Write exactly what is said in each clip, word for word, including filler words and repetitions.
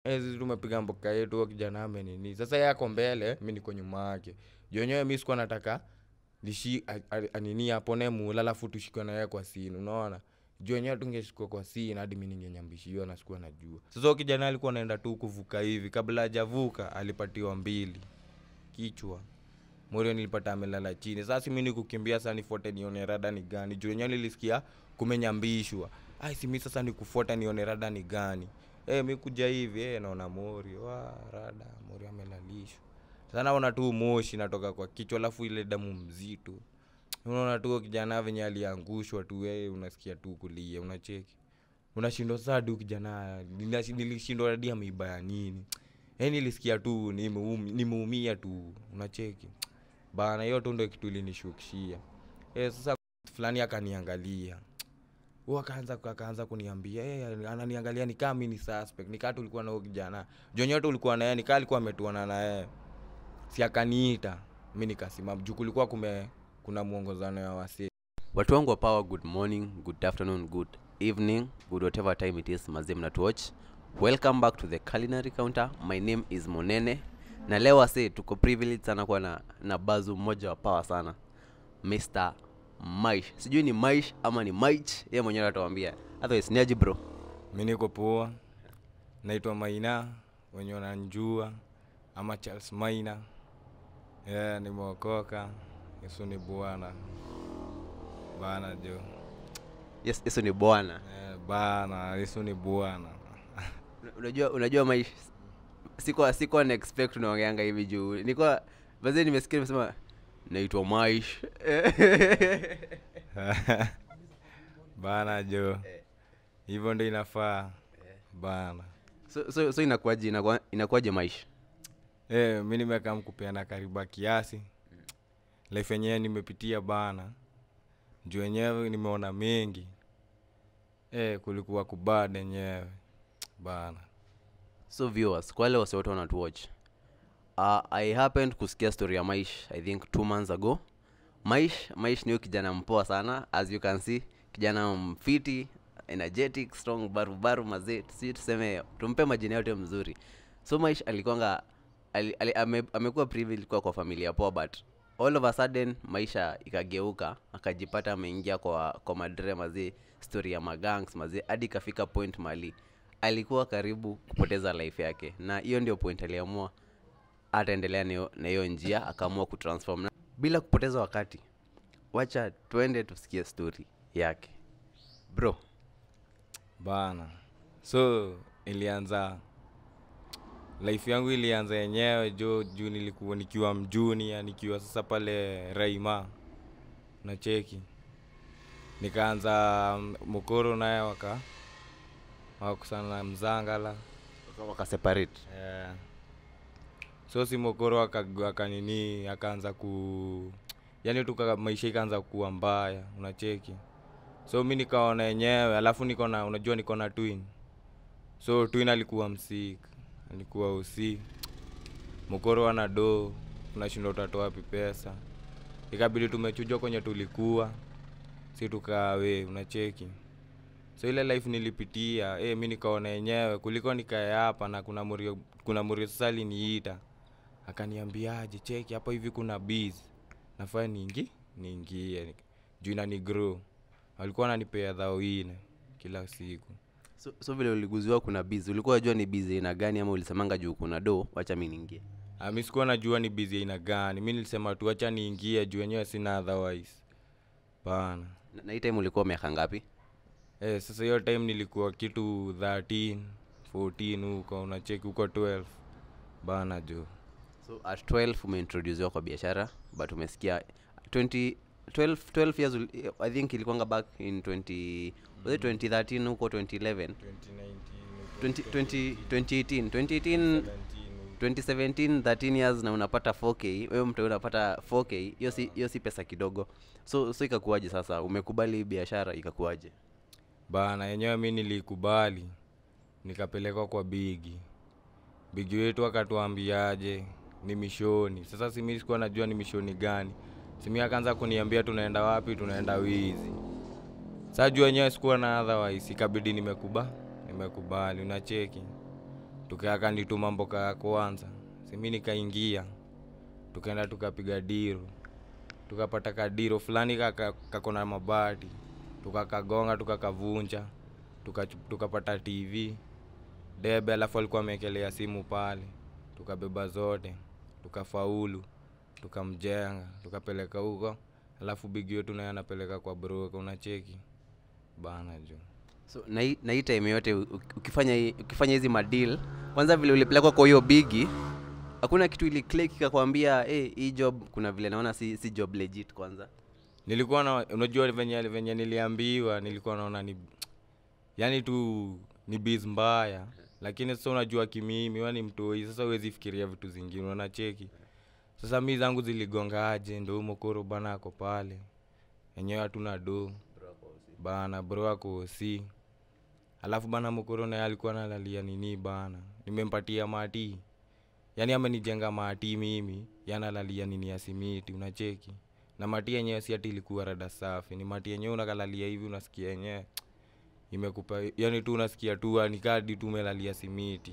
Eh sisi tumepiga mboka yetu kijana amenini. Sasa yeye ako mbele, mimi niko nyuma yake. Jonyo mimi sikuwa nataka lishi anini apone mula alafu tushikwe na yeye kwa sini, unaona? Jonyo tungeshikwa kwa sini hadi mimi ningenyambishiwa na sikuwa najua. Sasa kijana alikuwa anaenda tu kuvuka hivi, kabla hajavuka alipatiwa mbili kichwa. Morio nilipata amelala chini. Sasa mimi nikukimbia sana nifuate nione rada ni gani. Jonyo nilisikia kumenyambishwa. Ai si mimi sasa nikufuata nione rada ni gani. Eh mimi kuja hivi eh naona Morio, wa rada Morio amelalishwa. Sasa naona tu moshi natoka kwa kichwa alafu ile damu mzito. Unaona tu kijana venye aliangushwa tu wewe unasikia tu kulia, unacheki. Unashindwa saa tu kijana, nilishindwa hadi ameiba nini. Eh nilisikia tu nimeumia tu, unacheki. Bana hiyo tu ndio kitu ilinishukishia. Eh sasa fulani akaniangalia. Huwa akaanza akaanza kuniambia eh ananiangalia ni kama mimi ni suspect. Nikaa tulikuwa na huyo kijana. Jonyo tulikuwa na yeye, nikaa alikuwa ametuana na yeye. Si akaniita, mimi nikasimama. Juu kulikuwa kume kuna muongozano ya wasi. Watu wangu wa power, good morning, good afternoon, good evening, good whatever time it is mazee mna to watch. Welcome back to the culinary counter. My name is Monene. Na leo wase tuko privileged sana kwa na, na bazu mmoja wa power sana. mister Maish. Sijui ni Maish ama ni Maish, yeye mwenyewe atatuambia. Otherwise ni aje bro? Mimi niko poa. Naitwa Maina, wenye wananijua ama Charles Maina. Yeah, nimeokoka. Yesu ni Bwana. Bana jo. Yes, Yesu ni Bwana. Eh, bana, Yesu ni Bwana. Unajua unajua Maish, siko siko na expect unaongeanga hivi juu. Nilikuwa baadaye nimesikia nimesema naitwa Maish. Bana jo. Hivyo ndio inafaa. Bana. So so, so inakuaje inakuwa inakuaje Maish? Eh, mimi nimekaa mkupeana kariba kiasi. Life yenyewe nimepitia bana. Juu yenyewe nimeona mengi. Eh, kulikuwa kubada yenyewe bana. So viewers, kwa wale wase wote wanatu watch. Uh, I happened kusikia story ya Maish I think two months ago. Maish, Maish ni kijana mpoa sana, as you can see, kijana mfiti, energetic, strong, baru baru mazee, si tuseme tumpe majina yote mzuri. So Maish alikuanga ali, ali, ame, amekuwa privileged kwa kwa familia poa, but all of a sudden maisha ikageuka, akajipata ameingia kwa kwa madre mazee, story ya magangs mazee, hadi kafika point mali alikuwa karibu kupoteza life yake. Na hiyo ndio point aliamua ataendelea na hiyo njia, akaamua kutransform. Na bila kupoteza wakati, wacha twende tusikie story yake bro. Bana. So ilianza life yangu ilianza yenyewe jo juu nilikuwa nikiwa mjuni, yani nikiwa sasa pale Raima na cheki. Nikaanza mokoro naye waka wakusana mzangala waka separate. Yeah. So si mokoro aka nini akaanza ku yani tuka maisha ikaanza kuwa mbaya, unacheki. So mimi nikaona yenyewe, alafu niko na unajua niko na twin. So twin alikuwa msik, alikuwa usi. Mokoro ana do, tunashindwa utatoa wapi pesa. Ikabidi tumechujwa kwenye tulikuwa. Si tukawe, unacheki. So ile life nilipitia, eh mimi nikaona yenyewe kuliko nikae hapa na kuna Morio kuna Morio sali niita. Akaniambiaje, cheki hapa hivi kuna biz. Nafaa niingi, niingie. Juu inani grow. Alikuwa ananipea dhao nne kila siku. So so vile uliguziwa kuna busy, ulikuwa unajua ni busy ina gani ama ulisemanga juu kuna do acha mimi niingie? Ah mimi sikuwa najua ni busy ina gani. Mimi nilisema tu acha niingie juu yenyewe sina otherwise. Bana. Na, na hii time ulikuwa miaka ngapi? Eh sasa hiyo time nilikuwa kitu thirteen, fourteen huko, unacheki huko twelve. Bana jo. So at twelve umeintroducewa kwa biashara, but umesikia twenty twelve twelve years I think ilikuwa back in twenty was it twenty thirteen huko twenty eleven twenty nineteen twenty eighteen twenty eighteen twenty seventeen thirteen years na unapata four K, wewe mtu unapata four K, hiyo si hiyo si pesa kidogo. So so ikakuaje sasa umekubali biashara ikakuaje? Bana yenyewe mimi nilikubali, nikapelekwa kwa bigi. Bigi wetu akatuambiaje ni mishoni. Sasa si mimi sikuwa najua ni mishoni gani. Simi akaanza kuniambia tunaenda wapi, tunaenda wizi. Sasa jua yenyewe sikuwa na otherwise, ikabidi nimekuba, nimekubali, unacheki. Tukaaka nituma mboka ya kwanza. Si mimi nikaingia. Tukaenda tukapiga diro. Tukapata kadiro fulani kakona mabati. Tukakagonga tukakavunja. Tuka tukapata T V. Debe alafu alikuwa amekelea simu pale. Tukabeba zote. Tukafaulu. Tukamjenga. Tukapeleka huko. Alafu bigi yetu naye anapeleka kwa broker unacheki. Bana jo. So na na hii time yote ukifanya ukifanya hizi madeal, kwanza vile ulipelekwa kwa hiyo bigi, hakuna kitu ili click ikakwambia eh hey, hii job kuna vile naona si si job legit kwanza. Nilikuwa na unajua venye venye niliambiwa nilikuwa naona ni yani tu ni biz mbaya, lakini sasa unajua kimimi wewe ni mtoi, sasa huwezi fikiria vitu zingine unacheki. Sasa mimi zangu ziligonga aje ndio mokoro bana ako pale. Yenyewe hatuna do. Bana bro ako si. Alafu bana mokoro naye alikuwa analalia nini bana. Nimempatia mati. Yaani amenijenga mati mimi, yanalalia nini ya simiti unacheki. Na mati yenyewe si ati ilikuwa rada safi. Ni mati yenyewe unakalalia hivi unasikia yenyewe imekupa, yani tu unasikia tu ni kadi tu umelalia simiti.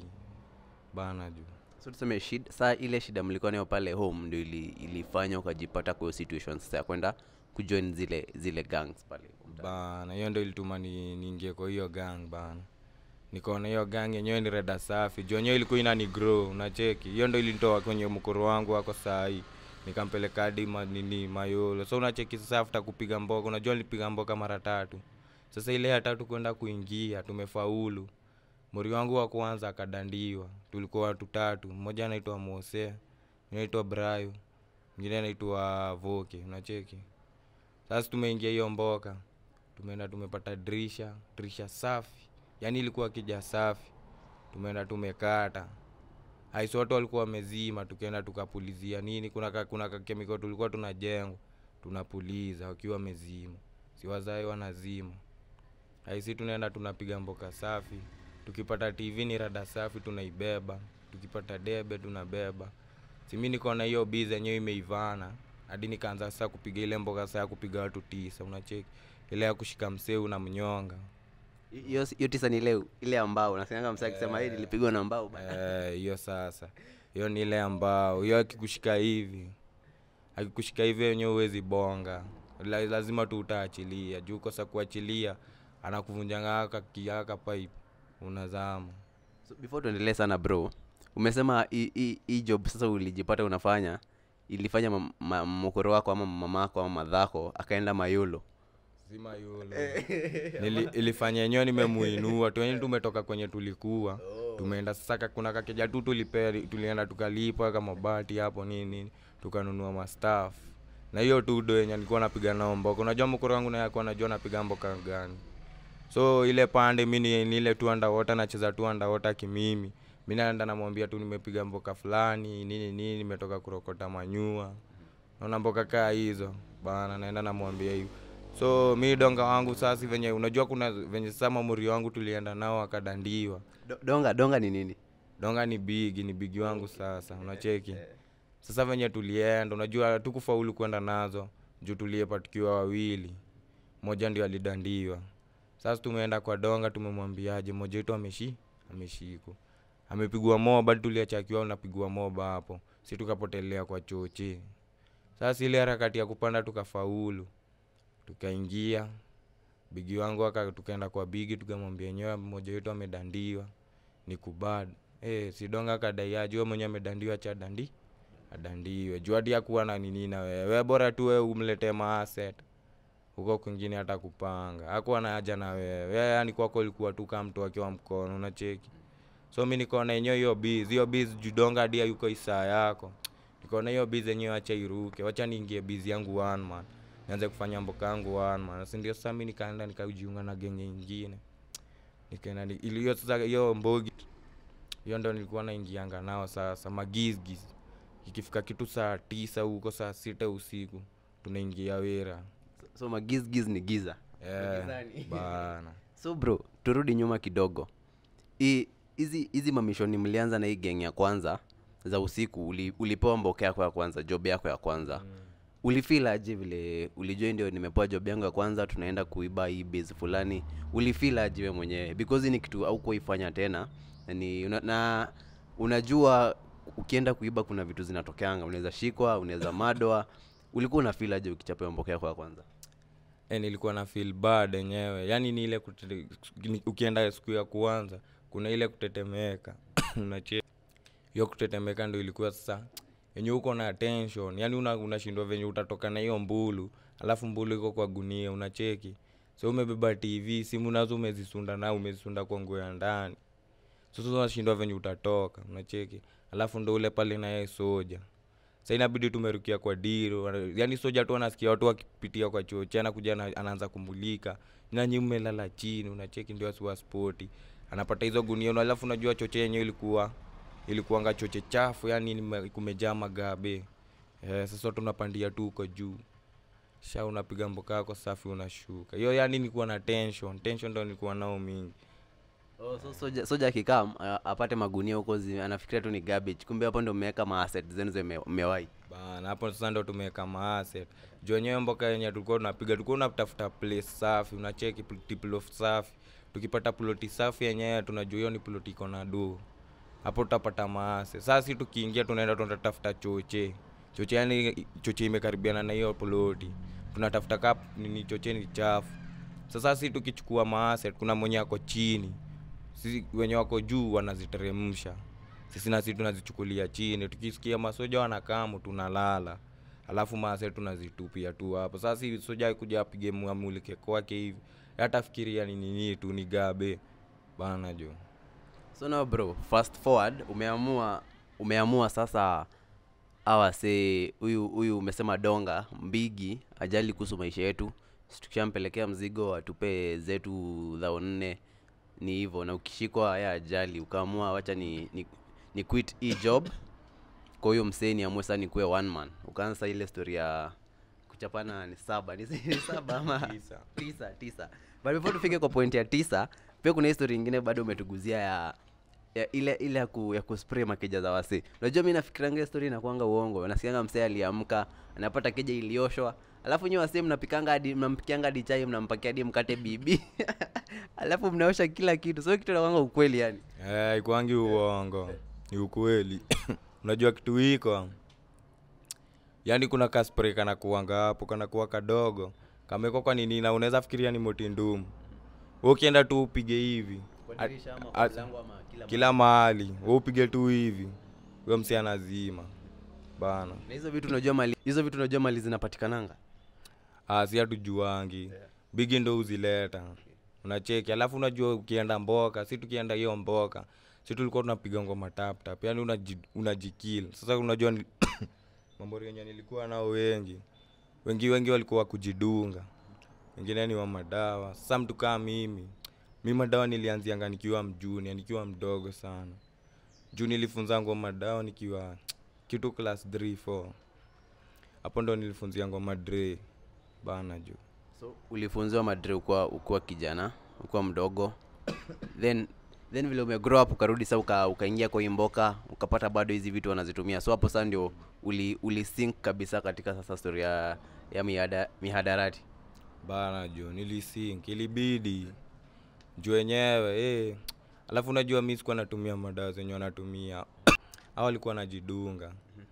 Bana juu. So tuseme shida saa ile shida mlikuwa nayo pale home ndio ili ilifanya ukajipata kwa situations sasa kwenda kujoin zile zile gangs pale. Bana hiyo ndio ilituma ni niingie kwa hiyo gang bana. Nikaona hiyo gang yenyewe ni rada safi. Juu yenyewe ilikuwa inani grow unacheki. Hiyo ndio ilinitoa kwenye mkoro wangu wako saa hii. Nikampeleka hadi nini Mayolo. So unacheki sasa after kupiga mboka, unajua nilipiga mboka mara tatu. Sasa ile ya tatu kwenda kuingia tumefaulu. Mori wangu wa kwanza akadandiwa. Tulikuwa watu tatu. Mmoja anaitwa Mose, mwingine anaitwa Brayo, mwingine anaitwa Voke, unacheki. Sasa tumeingia hiyo mboka. Tumeenda tumepata dirisha, dirisha safi. Yaani ilikuwa kija safi. Tumeenda tumekata. Haiso watu walikuwa wamezima, tukaenda tukapulizia nini, kuna kuna chemical tulikuwa tunajenga, tunapuliza wakiwa wamezima. Si wazai wanazima. Haisi tunaenda tunapiga mboka safi. Tukipata T V ni rada safi tunaibeba. Tukipata debe tunabeba. Si mimi niko na hiyo biz yenyewe imeivana. Hadi nikaanza sasa kupiga ile mboka sasa kupiga watu tisa unacheki. Ile ya kushika mseu na mnyonga. Hiyo hiyo tisa ni ile ile ambao unasema msaki kusema hii nilipigwa na mbao bana. Eh hiyo sasa. Hiyo ni ile ambao. Hiyo akikushika hivi. Akikushika hivi yenyewe huwezi bonga. Lazima tu utaachilia. Juu kosa kuachilia anakuvunjanga aka kiaka pipe unazama. So before tuendelee sana bro, umesema hii hii job sasa ulijipata unafanya ilifanya mkoro wako ama mamako ama madhako akaenda Mayolo. Si Mayolo. Nili ilifanya yenyewe nimemuinua. Tu wenyewe tumetoka kwenye tulikuwa. Tumeenda sasa kuna kakeja tu tulipea tulienda tukalipa kama bati hapo nini nini tukanunua ma staff. Na hiyo tu do yenyewe nilikuwa napiga nao mboka. Unajua mkoro wangu naye alikuwa anajua napiga mboka gani. So ile pande mimi ni ile tu underwater nacheza tu underwater kimimi. Mimi naenda namwambia tu nimepiga mboka fulani nini nini nimetoka kurokota manyua. Naona mboka kaa hizo bana naenda namwambia hiyo. So mimi donga wangu sasa venye unajua kuna venye sasa mamuri wangu tulienda nao akadandiwa. Do, donga donga ni nini? Donga ni big ni big wangu sasa unacheki. Sasa venye tulienda unajua tukufaulu kwenda nazo juu tuliepa tukiwa wawili. Mmoja ndio alidandiwa. Sasa tumeenda kwa donga tumemwambiaje mmoja wetu ameshi ameshiko. Amepigwa moba bado tuliacha akiwa unapigwa moba hapo. Sisi tukapotelea kwa choche. Sasa ile harakati ya kupanda tukafaulu. Tukaingia. Bigi wangu aka tukaenda kwa bigi tukamwambia nyewe mmoja wetu amedandiwa. Ni kubad. Eh si donga akadai aje wewe mwenyewe amedandiwa cha dandi. Adandiwe. Juu hadi hakuwa na nini na wewe. Wewe bora tu wewe umlete ma asset. Huko kwingine hata kupanga. Hakuwa na haja na wewe. Wewe yani kwako ilikuwa tu kama mtu akiwa mkono unacheki. So mimi niko na yenyewe hiyo biz. Hiyo biz judonga hadi yuko isaa yako. Niko na hiyo biz yenyewe acha iruke. Wacha niingie biz yangu one man. Nianze kufanya mboka yangu one man. Sasa ndio sasa mimi nikaenda nikajiunga na genge nyingine. Nikaenda ili hiyo sasa hiyo mbogi. Hiyo ndio nilikuwa naingianga nao sasa magizgiz. Ikifika kitu saa tisa huko saa sita usiku tunaingia wera. So, so magizgiz ni giza. Yeah, bana. So bro, turudi nyuma kidogo. Hii hizi hizi mamishoni mlianza na hii gang ya kwanza za usiku uli, ulipewa mboka yako ya kwanza, job yako ya kwanza. Mm. Ulifeel aje vile ulijua ndio nimepewa job yangu ya kwanza tunaenda kuiba hii base fulani? Ulifeel aje wewe mwenyewe? Because ni kitu au kuifanya tena Ni una, na unajua ukienda kuiba kuna vitu zinatokeanga, unaweza shikwa, unaweza madwa. Ulikuwa una feel aje ukichapa mboka yako ya kwanza? Eh, nilikuwa na feel bad yenyewe. Yaani ni ile kutete, ukienda siku ya kwanza kuna ile kutetemeka. Unacheki. Hiyo kutetemeka ndio ilikuwa sasa. Yenye uko na attention. Yaani una unashindwa venye utatoka na hiyo mbulu. Alafu mbulu iko kwa gunia, unacheki. So umebeba T V, simu nazo umezisunda na umezisunda kwa nguo ya ndani. Sasa unashindwa venye utatoka, unacheki. Alafu ndo ule pale na yeye soja. Sasa inabidi tumerukia kwa diro. Yaani soja tu anasikia watu wakipitia kwa choche, anakuja anaanza kumulika. Nanyi mmelala chini, unacheki ndio asiwa sporti. Anapata hizo gunia, alafu unajua choche yenyewe ilikuwa ilikuanga choche chafu, yani kumejaa magabe. Eh, sasa tunapandia tu uko juu. Sha unapiga mboka yako safi unashuka. Hiyo yani nilikuwa na tension, tension ndio nilikuwa nao mingi. Oh, so soja soja kikam apate magunia huko anafikiria tu ni garbage. Kumbe hapo ndio mmeweka ma asset zenu zimewai. Bana hapo sasa ndio tumeweka ma asset. Jonyewe mboka yenyewe tulikuwa tunapiga, tulikuwa tunatafuta place safi, unacheki plot safi. Tukipata plot safi yenyewe tunajua hiyo ni plot iko na do. Hapo tutapata ma asset. Sasa sisi tukiingia tunaenda tunatafuta choche. Choche yani choche imekaribiana na hiyo plot. Tunatafuta kap ni choche ni chafu. Sasa sisi tukichukua ma asset kuna mwenye ako chini. Sisi wenye wako juu wanaziteremsha. Sisi na sisi tunazichukulia chini. Tukisikia masoja wanakamu tunalala. Alafu maase tunazitupia tu hapo. Sasa sisi soja kuja apige muamulike kwake hivi. Hata fikiria ni nini tu ni gabe. Bana jo. So now bro, fast forward umeamua umeamua sasa hawa say huyu huyu umesema donga mbigi ajali kuhusu maisha yetu. Tukishampelekea mzigo atupe zetu za nne. Ni hivyo, na ukishikwa haya ajali ukaamua wacha ni, ni ni quit hii job. Kwa hiyo mseni amue sasa ni kuwe one man. Ukaanza ile story ya kuchapana ni saba, ni saba ama tisa. Tisa, tisa. But before tufike kwa point ya tisa, pia kuna story nyingine bado umetuguzia ya, ya ile ile ya, ku, ya kuspray makeja za wase. Unajua mimi nafikiranga story inakuanga uongo. Nasikianga msee aliamka, anapata keja ilioshwa. Alafu nyewe wase mnapikanga hadi mnampikianga hadi chai, mnampakia hadi mkate bibi. Alafu mnaosha kila kitu. So kitu inakuanga ukweli yani. Eh, ikwangi uongo. Ni ukweli. Unajua kitu hiko. Yaani kuna kaspray kana kuanga hapo, kana kuwa kadogo. Kama iko kwa nini na unaweza fikiria ni moti ndumu. Wewe ukienda tu upige hivi. Kwa dirisha ama kwa mlango ama kila kila mahali. Wewe upige tu hivi. Wewe msi anazima. Bana. Na hizo vitu unajua mali, hizo vitu unajua mali zinapatikananga. Ah, si hatujuangi. Yeah. Bigi ndo uzileta. Okay. Unacheki. Alafu unajua ukienda mboka, si tukienda hiyo mboka. Sisi tulikuwa tunapiga ngoma tap tap. Yaani unaji, unajikill. Sasa unajua ni mambo yenyewe nilikuwa nao wengi. Wengi wengi walikuwa kujidunga. Wengine ni wa madawa. Sasa mtu kama mimi. Mimi madawa nilianzianga nikiwa mjuni, nikiwa mdogo sana. Juu nilifunza ngoma madawa nikiwa kitu class three four. Hapo ndo nilifunzia ngoma Dre. Bana juu. So ulifunzwa madre ukua ukua kijana, ukua mdogo. then then vile ume grow up ukarudi sasa uka, ukaingia kwa imboka, ukapata bado hizi vitu wanazitumia. So hapo sasa ndio uli uli sync kabisa katika sasa story ya ya mihada, mihadarati. Bana juu nilisync, ilibidi. Juu wenyewe eh. Alafu unajua mimi sikuwa natumia madawa zenye wanatumia. Hao walikuwa wanajidunga.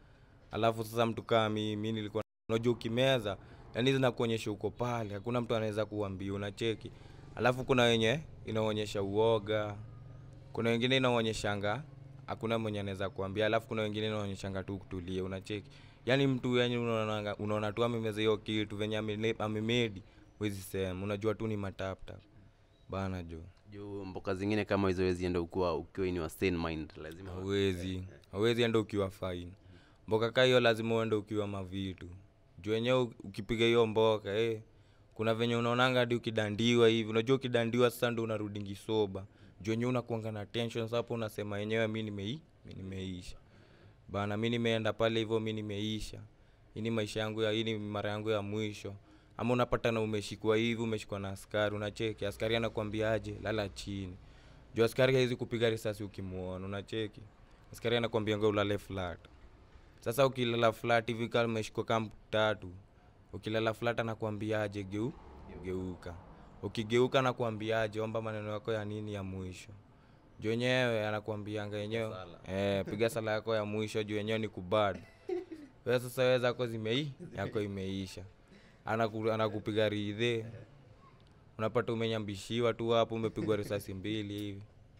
Alafu sasa mtu kama mimi, mimi nilikuwa unajua ukimeza yani zinakuonyesha uko pale, hakuna mtu anaweza kuambia unacheki. Alafu kuna wenye inaonyesha uoga. Kuna wengine inaonyeshanga hakuna mwenye anaweza kuambia. Alafu kuna wengine inaonyeshanga tu kutulia, unacheki. Yaani mtu yenye unaona unaona tu amemeza hiyo kitu venye amemedi, wezi sema unajua tu ni matapta. Bana jo. Juu mboka zingine kama hizo wezi enda ukua ukiwa in your sane mind, lazima hawezi. Hawezi enda ukiwa fine. Mboka kama hiyo lazima uende ukiwa mavitu. Juu wenyewe ukipiga hiyo mboka eh kuna venye unaonanga hadi ukidandiwa hivi. Unajua ukidandiwa sasa ndio unarudi soba. Juu wenyewe unakuanga na tension hapo, unasema yenyewe mimi nimei mimi nimeisha. Bana mimi nimeenda pale hivyo, mimi nimeisha. Hii ni maisha yangu ya hii ni mara yangu ya mwisho. Ama unapata na umeshikwa hivi, umeshikwa na askari, unacheki. Askari anakuambia aje, lala chini. Juu askari haizi kupiga risasi ukimuona, unacheki. Askari anakuambia ngo ulale flat. Sasa ukilala flat hivi kama umeshikwa kama tatu. Ukilala flat anakuambia aje geu, geuka. Ukigeuka anakuambia aje omba maneno yako ya nini ya mwisho. juu yenyewe anakuambianga yenyewe eh piga sala yako ya mwisho juu yenyewe ni kubad. Wewe sasa wewe zako zimei yako imeisha. Anaku anakupiga ridhe. Unapata umenyambishiwa tu hapo umepigwa risasi mbili hivi.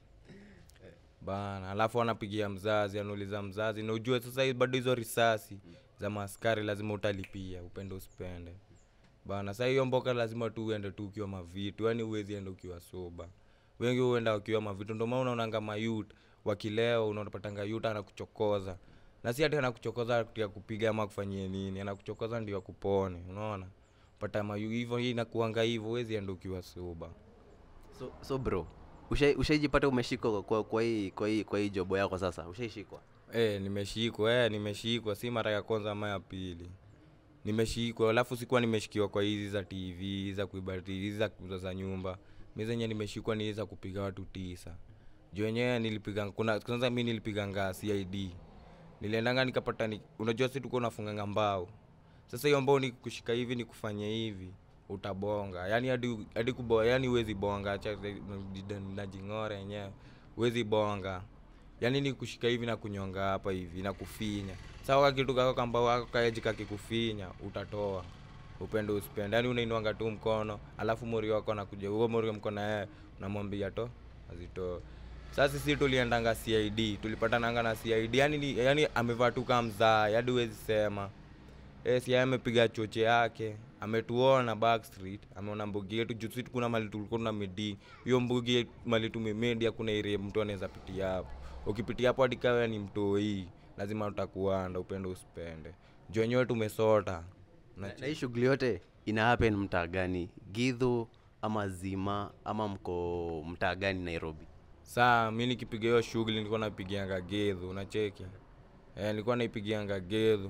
Bana, alafu anapigia mzazi, anauliza mzazi, na ujue sasa bado hizo risasi za maskari lazima utalipia, upende usipende. Bana, sasa hiyo mboka lazima tu uende tu ukiwa mavitu, yani uwezi enda ukiwa soba. Wengi huenda ukiwa mavitu, ndio maana unaonanga mayut wakileo unapatanga yuta anakuchokoza. Na si hata anakuchokoza ya kupiga ama kufanyia nini, anakuchokoza ndio akupone, unaona? Pata mayu hivyo hii inakuanga hivyo, uwezi enda ukiwa soba. So so bro, ushai ushaijipata umeshikwa kwa kwa hii kwa hii kwa hii job yako sasa? Ushaishikwa? Eh, nimeshikwa, eh nimeshikwa, si mara ya kwanza ama ya pili. Nimeshikwa, alafu sikuwa nimeshikiwa kwa hizi za T V, za kuiba hizi za kuuza za nyumba. Mimi zenyewe nimeshikwa ni za kupiga watu tisa. Juu yenyewe nilipiga kuna kwanza mimi nilipiganga C I D. Niliendanga nikapata ni, unajua sisi tuko nafunganga mbao. Sasa hiyo mbao ni kushika hivi ni kufanya hivi, utabonga. Yaani hadi hadi kuboa, yani huwezi bonga, acha na jingore yenyewe. Huwezi bonga. Yaani ni kushika hivi na kunyonga hapa hivi na kufinya. Sawa kitu kako kamba wako kaejika kikufinya utatoa. Upende usipende. Yaani unainuanga tu mkono, alafu mori wako anakuja. Huo mori mkono yeye unamwambia to azitoe. Sasa sisi tuliendanga C I D, tulipatananga na C I D. Yaani yaani amevaa tu kama mzaa, hadi huwezi sema. Eh, si amepiga choche yake, ametuona back street, ameona mbugi yetu juu sisi kuna mali tulikuwa na midi. Hiyo mbugi mali tumemedia kuna ile mtu anaweza pitia hapo. Ukipitia hapo hadi kawe ni mtoi, lazima utakuanda upende usipende. Juu wenyewe tumesota. Na hii shughuli yote ina happen mtaa gani? Githu ama Zima ama mko mtaa gani Nairobi? Saa mimi nikipiga hiyo shughuli nilikuwa napigianga Githu, unacheki. Eh, nilikuwa naipigianga Githu.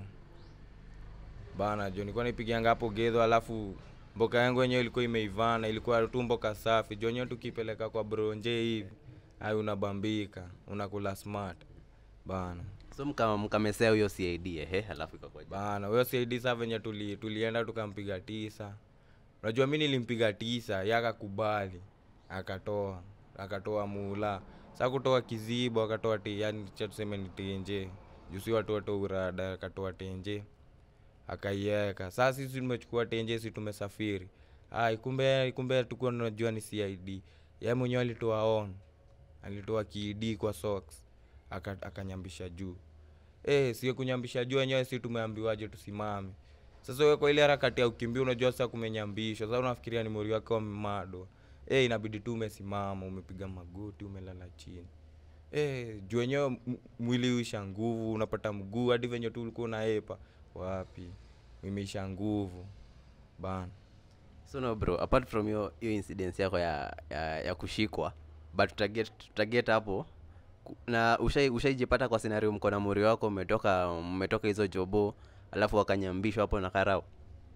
Bana, juu nilikuwa naipigianga hapo Githu, alafu mboka yangu yenyewe ilikuwa imeivana, ilikuwa tu mboka safi. Juu yenyewe tukipeleka kwa bronje hivi, ai unabambika, unakula smart. Bana. So mkama mkamesea huyo C I D ehe, alafu ikakuaje? Bana, huyo C I D sasa venye tuli tulienda tukampiga tisa. Unajua mimi nilimpiga tisa, yeye akakubali, akatoa, akatoa mula. Sasa kutoa kizibo, akatoa ti, yani cha tuseme ni tenje. Juu si watu watu urada, akatoa tenje. Akaiweka. Sasa sisi tumechukua tenje, sisi tumesafiri. Ai kumbe kumbe tulikuwa tunajua ni C I D. Yeye mwenyewe alitoa on. Alitoa K D kwa socks. Akanyambisha juu. Eh, sio kunyambisha juu wenyewe sisi tumeambiwaje tusimame. Sasa wewe kwa ile harakati ya ukimbia unajua sasa kumenyambishwa. Sasa unafikiria ni mori wako mmado. Eh, inabidi tu umesimama, umepiga magoti, umelala chini. Eh, juu wenyewe mwili uisha nguvu, unapata mguu hadi venye tu ulikuwa unaepa. Wapi? Umeisha nguvu. Bana. So no bro, apart from your your incidents yako ya ya, ya kushikwa, but tutaget tutaget hapo na ushai ushaijipata kwa scenario mko na mori wako umetoka umetoka hizo jobo alafu wakanyambishwa hapo na karao?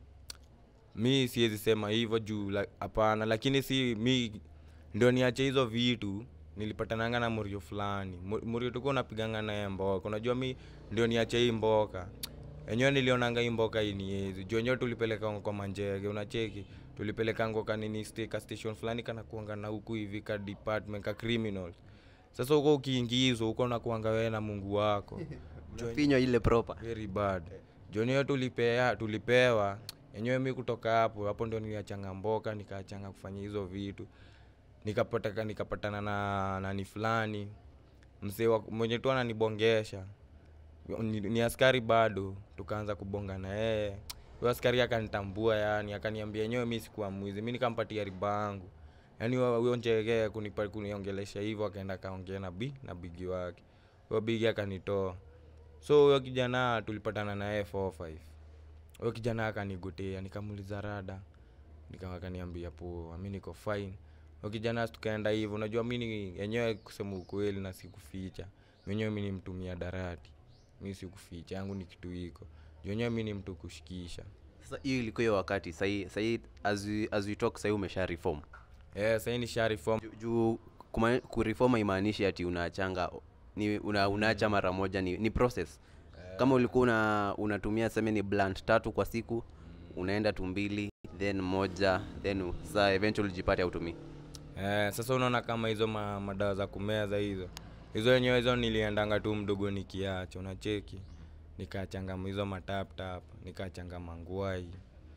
Mi siwezi sema hivyo juu hapana, la, lakini si mi ndio niache hizo vitu. Nilipatananga na morio fulani, morio tuko napiganga naye mboka. Unajua mi ndio niache hii mboka. Enyewe nilionanga hii mboka hii ni hizo. Juu enyewe tulipeleka kwa Manjege, unacheki. Tulipeleka ngo kanini sticker station fulani kana kuanga na huku hivi ka department ka criminals. Sasa uko ukiingizwa uko na kuanga wewe na Mungu wako. Jofinyo ile proper. Very bad. Jonyo tulipea tulipewa. Enyewe mimi kutoka hapo, hapo ndio niliachanga mboka, nikaachanga kufanya hizo vitu. Nikapata nikapatana na nani fulani. Mzee mwenye tu ananibongesha. Ni, ni askari bado, tukaanza kubonga na yeye. Huyo askari akanitambua, yani akaniambia yenyewe mimi sikuwa mwizi. Mimi nikampatia riba yangu. Yaani huyo Njege kunipa kuniongelesha hivyo, akaenda kaongea na bi na bigi wake. Huyo bigi akanitoa. So huyo kijana tulipatana na yeye four five. Huyo kijana akanigotea, nikamuuliza rada. Nikamwambia poa, mimi niko fine. Huyo kijana tukaenda hivyo, unajua mimi yenyewe kusema ukweli na sikuficha. Mwenyewe mimi nimtumia darati. Mimi sikuficha, yangu ni kitu iko. Yenyewe mimi ni mtu kushikisha. Sasa hiyo ilikuwa hiyo wakati, sasa sasa as we, as we talk sasa umesha reform. Eh, sasa ni sha reform. Juu ku reform haimaanishi ati unaachanga ni una, unaacha mara moja, ni, ni process. Kama ulikuwa una, unatumia sema ni blunt tatu kwa siku, unaenda tu mbili, then moja, then sasa eventually jipate hautumii. Eh, sasa unaona kama hizo ma, madawa za kumeza hizo. Hizo yenyewe hizo niliendanga tu mdogo nikiacha, unacheki. Nikaachanga hizo matap tap, nikaachanga manguai.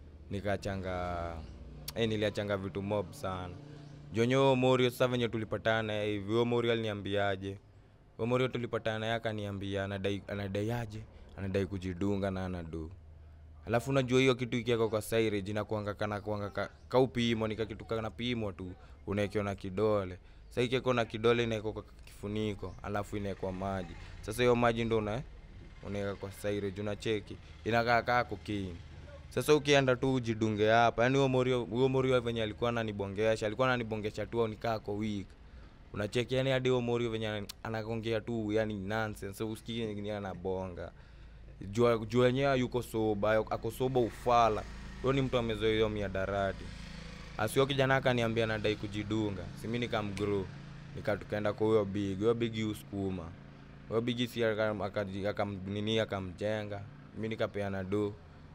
Nikaachanga eh niliachanga vitu mob sana. Jonyo Morio sasa venye tulipatana hivi, huyo Morio aliniambiaje? Huyo Morio tulipatana yake akaniambia anadai anadai aje? Anadai kujidunga na anadu. Alafu unajua hiyo kitu ikiweka kwa sireji na kuanga kana kuanga ka, kaupimo nika kitu kana pimo tu unaekiwa na kidole. Sasa ikiweka na kidole inaekwa kwa kifuniko, alafu inaekwa maji. Sasa hiyo maji ndio una unaweka kwa sireji unacheki. Inakaa kaa cocaine. Sasa ukienda tu ujidunge hapa. Yaani huyo Morio huyo Morio venye alikuwa ananibongesha, alikuwa ananibongesha tu nikaa kwa week. Unacheki yani hadi huyo Morio venye anaongea tu yani nonsense. So usikie ni anabonga. Jua jua yenyewe yuko soba, ako soba ufala. Huyo ni mtu amezoea hiyo miadarati. Asio kijana akaniambia anadai kujidunga. Si mimi nikamgrow. Nikatukaenda kwa huyo big, huyo big uskuma. Huyo big si akamnini akamjenga. Mimi nikapeana do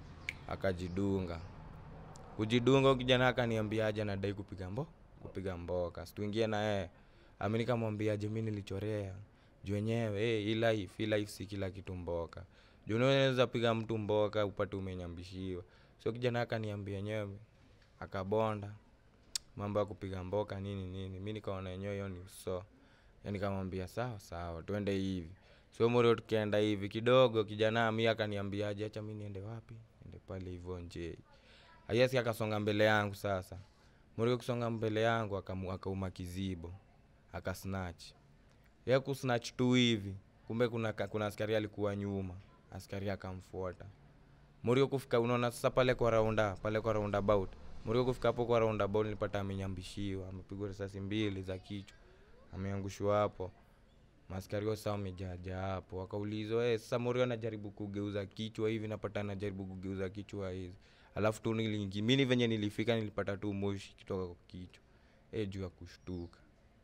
akajidunga. Kujidunga kijana akaniambia aje anadai kupiga mbo, kupiga mboka. Situingie na yeye. Mimi nikamwambia aje mimi nilichorea. Juu wenyewe eh hii life, hii life si kila kitu mboka. Juu unaweza piga mtu mboka upate umenyambishiwa. So kijana akaniambia yenyewe akabonda mambo ya kupiga mboka nini nini. Mimi nikaona yenyewe hiyo ni so. Yaani nikamwambia sawa sawa twende hivi. So Morio tukaenda hivi kidogo kijana mimi akaniambia aje acha mimi niende wapi? Niende pale hivyo nje. Ayesi akasonga mbele yangu sasa. Morio kusonga mbele yangu akauma kizibo. Akasnatch. Yeye kusnatch tu hivi. Kumbe kuna kuna askari alikuwa nyuma. Askari akamfuata. Morio kufika unaona sasa pale kwa raunda, pale kwa roundabout. Morio kufika hapo kwa roundabout nilipata amenyambishiwa, amepigwa risasi mbili za kichwa. Ameangushwa hapo. Maskari wao wamejaja hapo. Wakaulizwa eh sasa Morio anajaribu kugeuza kichwa hivi napata anajaribu kugeuza kichwa hizi. Alafu tu nilingi mimi venye nilifika nilipata tu moshi kutoka kwa kichwa. Eh juu ya kushtuka.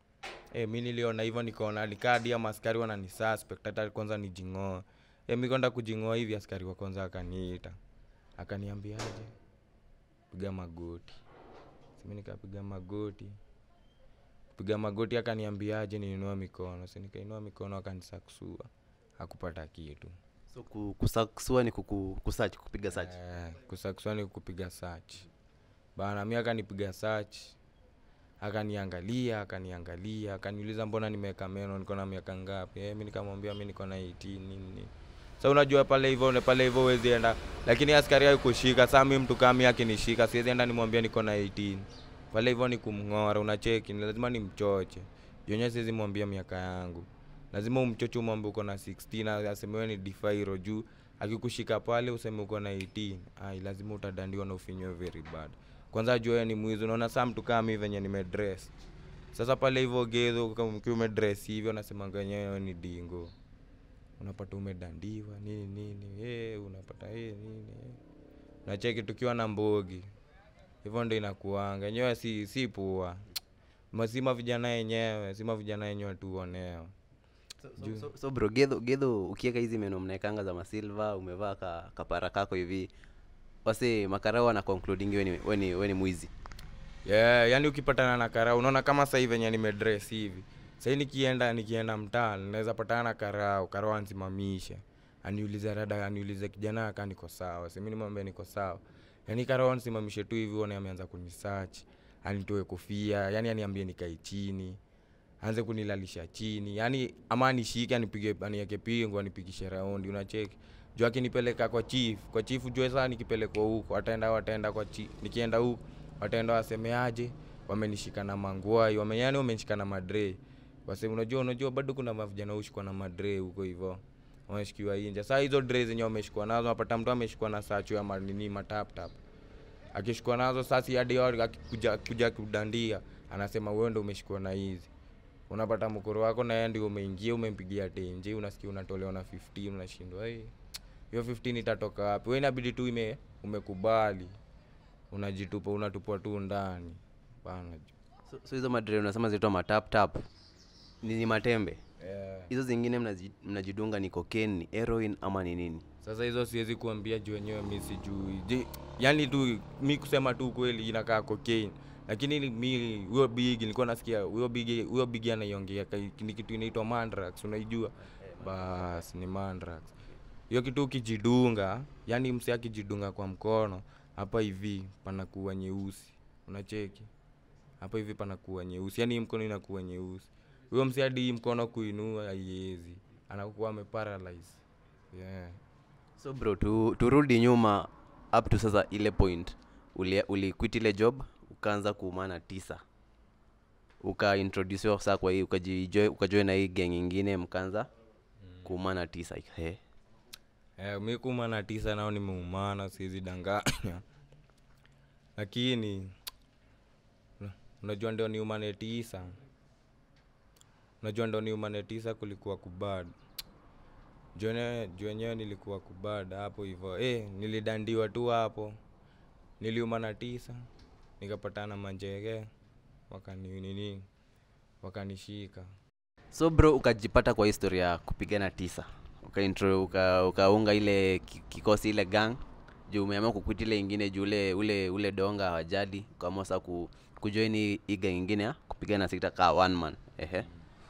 Eh mimi niliona hivyo nikaona nikadi ya maskari wananisuspect hata kwanza nijingoa. Eh mimi kwenda kujingoa hivi askari wa kwanza akaniita. Akaniambia aje piga magoti. Mimi nikapiga magoti. Piga magoti akaniambia aje niinue mikono. Sasa nikainua mikono akanisaksua. Hakupata kitu. So kusaksua ni kukusearch kupiga search. Eh kusaksua ni kupiga search. Bana mimi akanipiga search. Akaniangalia, akaniangalia, akaniuliza mbona nimeweka meno niko na miaka ngapi? Eh mimi nikamwambia mimi niko na eighteen nini. Sasa unajua pale hivyo pale hivyo huwezi enda. Lakini askari hayukushika. Sasa mimi mtu kama akinishika siwezi enda nimwambia niko na eighteen. Pale hivyo ni kumngora unacheki, lazima nimchoche. Jonye siwezi mwambia miaka yangu. Lazima umchoche umwambie uko na sixteen aseme wewe ni difairo juu akikushika pale useme uko na eighteen. Ai lazima utadandiwa na ufinywe very bad. Kwanza jua yeye ni mwizi unaona saa mtu kama mimi venye nimedress. Sasa pale hivyo gezo kama ukiwa umedress hivyo unasema wenyewe ni dingo. Unapata umedandiwa nini nini eh unapata eh nini. Unacheki tukiwa na mbogi. Hivyo ndio inakuanga. Yenyewe si si poa. Mazima vijana yenyewe, sima vijana yenyewe tuoneo. So, so, so, so bro gedo gedo ukiweka hizi meno mnaekanga za masilva umevaa ka kapara kako hivi. Wase makarao na concluding wewe ni wewe ni wewe ni mwizi. Yeah, yani ukipatana na karao unaona kama sasa hivi yenyewe nimedress hivi. Sasa nikienda nikienda mtaa naweza patana na karao, karao ansimamisha. Aniuliza rada aniuliza kijana aka niko sawa. Sasa mimi nimwambia niko sawa. Yani karao ansimamishe tu hivi uone ameanza kunisearch. Anitoe kofia, yani aniambie nikae chini. Aanze kunilalisha chini. Yani ama anishike anipige aniweke pingo anipigishe raundi unacheki. Jua akinipeleka kwa chief, kwa chief jua sasa nikipelekwa huko ataenda wataenda kwa chief. Nikienda huko wataenda wasemeaje? Wamenishika na manguai, wamenyani wamenishika na madre. Wasema unajua unajua bado kuna mavijana ushikwa na madre huko hivyo. Wameshikiwa nje. Sasa hizo dre zenyewe wameshikwa nazo unapata mtu ameshikwa na sacho ya manini matap tap. Akishikwa nazo sasa hadi akikuja kuja kudandia anasema wewe ndio umeshikwa na hizi. Unapata mkoro wako na yeye ndio umeingia umempigia tenje unasikia unatolewa na fifteen unashindwa eh hiyo fifteen itatoka wapi? Wewe inabidi tu ime umekubali. Unajitupa unatupwa tu ndani. Bana. So, so hizo madre unasema zitoa matap tap. Ni ni matembe. Yeah. Hizo zingine mnajidunga ni cocaine, ni heroin ama ni nini? Sasa hizo siwezi kuambia juu wenyewe mimi sijui. Yaani tu mimi kusema tu kweli inakaa cocaine. Lakini mi huyo big nilikuwa nasikia huyo big huyo big anaiongea ni kitu inaitwa mandrax, unaijua? Bas ni mandrax. Hiyo kitu ukijidunga, yani msi akijidunga kwa mkono, hapa hivi panakuwa nyeusi. Unacheki? Hapa hivi panakuwa nyeusi. Yani mkono inakuwa nyeusi. Huyo msi hadi mkono kuinua haiwezi. Anakuwa ameparalyze. Yeah. So bro, tu, turudi nyuma up to sasa ile point. Uli, uli quit ile job, ukaanza kuumana tisa. Uka introduce sasa kwa hii, ukajijoin ukajoin na hii gang nyingine mkaanza mm. kuumana tisa. He. Eh, mimi kuumana tisa nao nimeumana, siwezi danganya. Lakini unajua ndio ni umane tisa. Unajua ndio ni umane tisa kulikuwa kubad. Jone jwenyewe nilikuwa kubad hapo hivyo. Eh, nilidandiwa tu hapo. Niliumana tisa. Nikapatana manjege. Wakani nini? Wakanishika. So bro, ukajipata kwa historia kupigana tisa. Uka intro uka ukaunga ile kikosi ile gang. Juu umeamua kuquit ile nyingine juu ule ule ule donga hawajadi, ukaamua sasa ku kujoin hii gang nyingine kupigana sita ka one man. Ehe.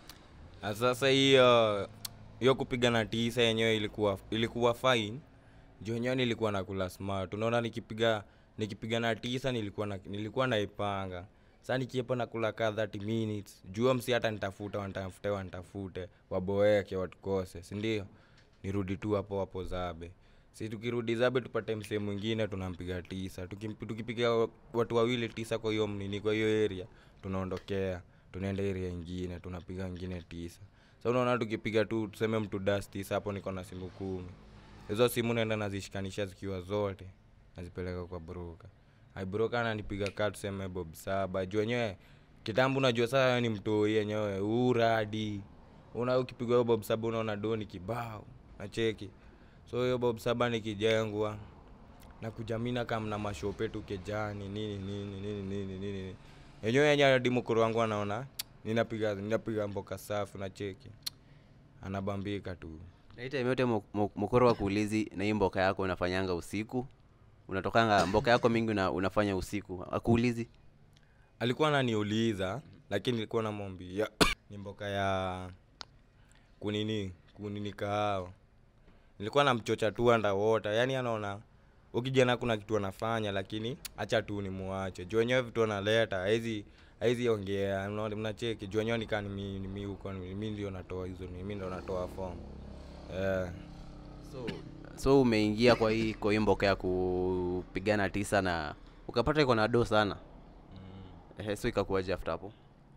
Sasa hiyo hiyo kupigana tisa yenyewe ilikuwa ilikuwa fine. Juu yenyewe nilikuwa nakula smart. Unaona nikipiga nikipigana tisa nilikuwa na, nilikuwa naipanga. Sasa nikiepo nakula ka thirty minutes. Juu msi hata nitafuta wanitafute wanitafute waboeke watukose, si ndio? Nirudi tu hapo hapo Zabe. Si tukirudi Zabe tupate msee mwingine tunampiga tisa. Tukipiga watu wawili tisa kwa hiyo mnini kwa hiyo area, tunaondokea. Tunaenda area nyingine, tunapiga nyingine tisa. Sasa unaona tukipiga tu tuseme mtu dust tisa hapo niko na simu kumi. Hizo simu naenda nazishikanisha zikiwa zote. Nazipeleka kwa broker. Ai broker ananipiga cut tuseme bob saba. Juu wenyewe kitambo unajua sasa ni mtoi yenyewe uradi. Una ukipiga bob saba unaona doni kibao. Nacheki. So hiyo bob saba nikijengwa na kujamina kama na mashope tu kejani nini nini nini nini nini. Yenyewe yenyewe hadi mkoro wangu anaona ninapiga ninapiga mboka safi na cheki. Anabambika tu. Na ita yote mkoro wa kuulizi na hii mboka yako unafanyanga usiku. Unatokanga mboka yako mingi na unafanya usiku. Akuulizi? Alikuwa ananiuliza lakini nilikuwa namwambia ni mboka ya kunini kunini kahawa. Nilikuwa namchocha tu underwater. Yaani anaona ukijana kuna kitu anafanya lakini acha tu nimuache. Juu wenyewe vitu analeta hizi hizi ongea. Unaona mnacheki. Juu wenyewe nikani mimi mimi huko mimi ndio natoa hizo mimi ndio natoa form. Eh. So so umeingia kwa hii kwa hii mboka ya kupigana tisa na ukapata iko na do sana. Mm. Eh, so ikakuaje after hapo?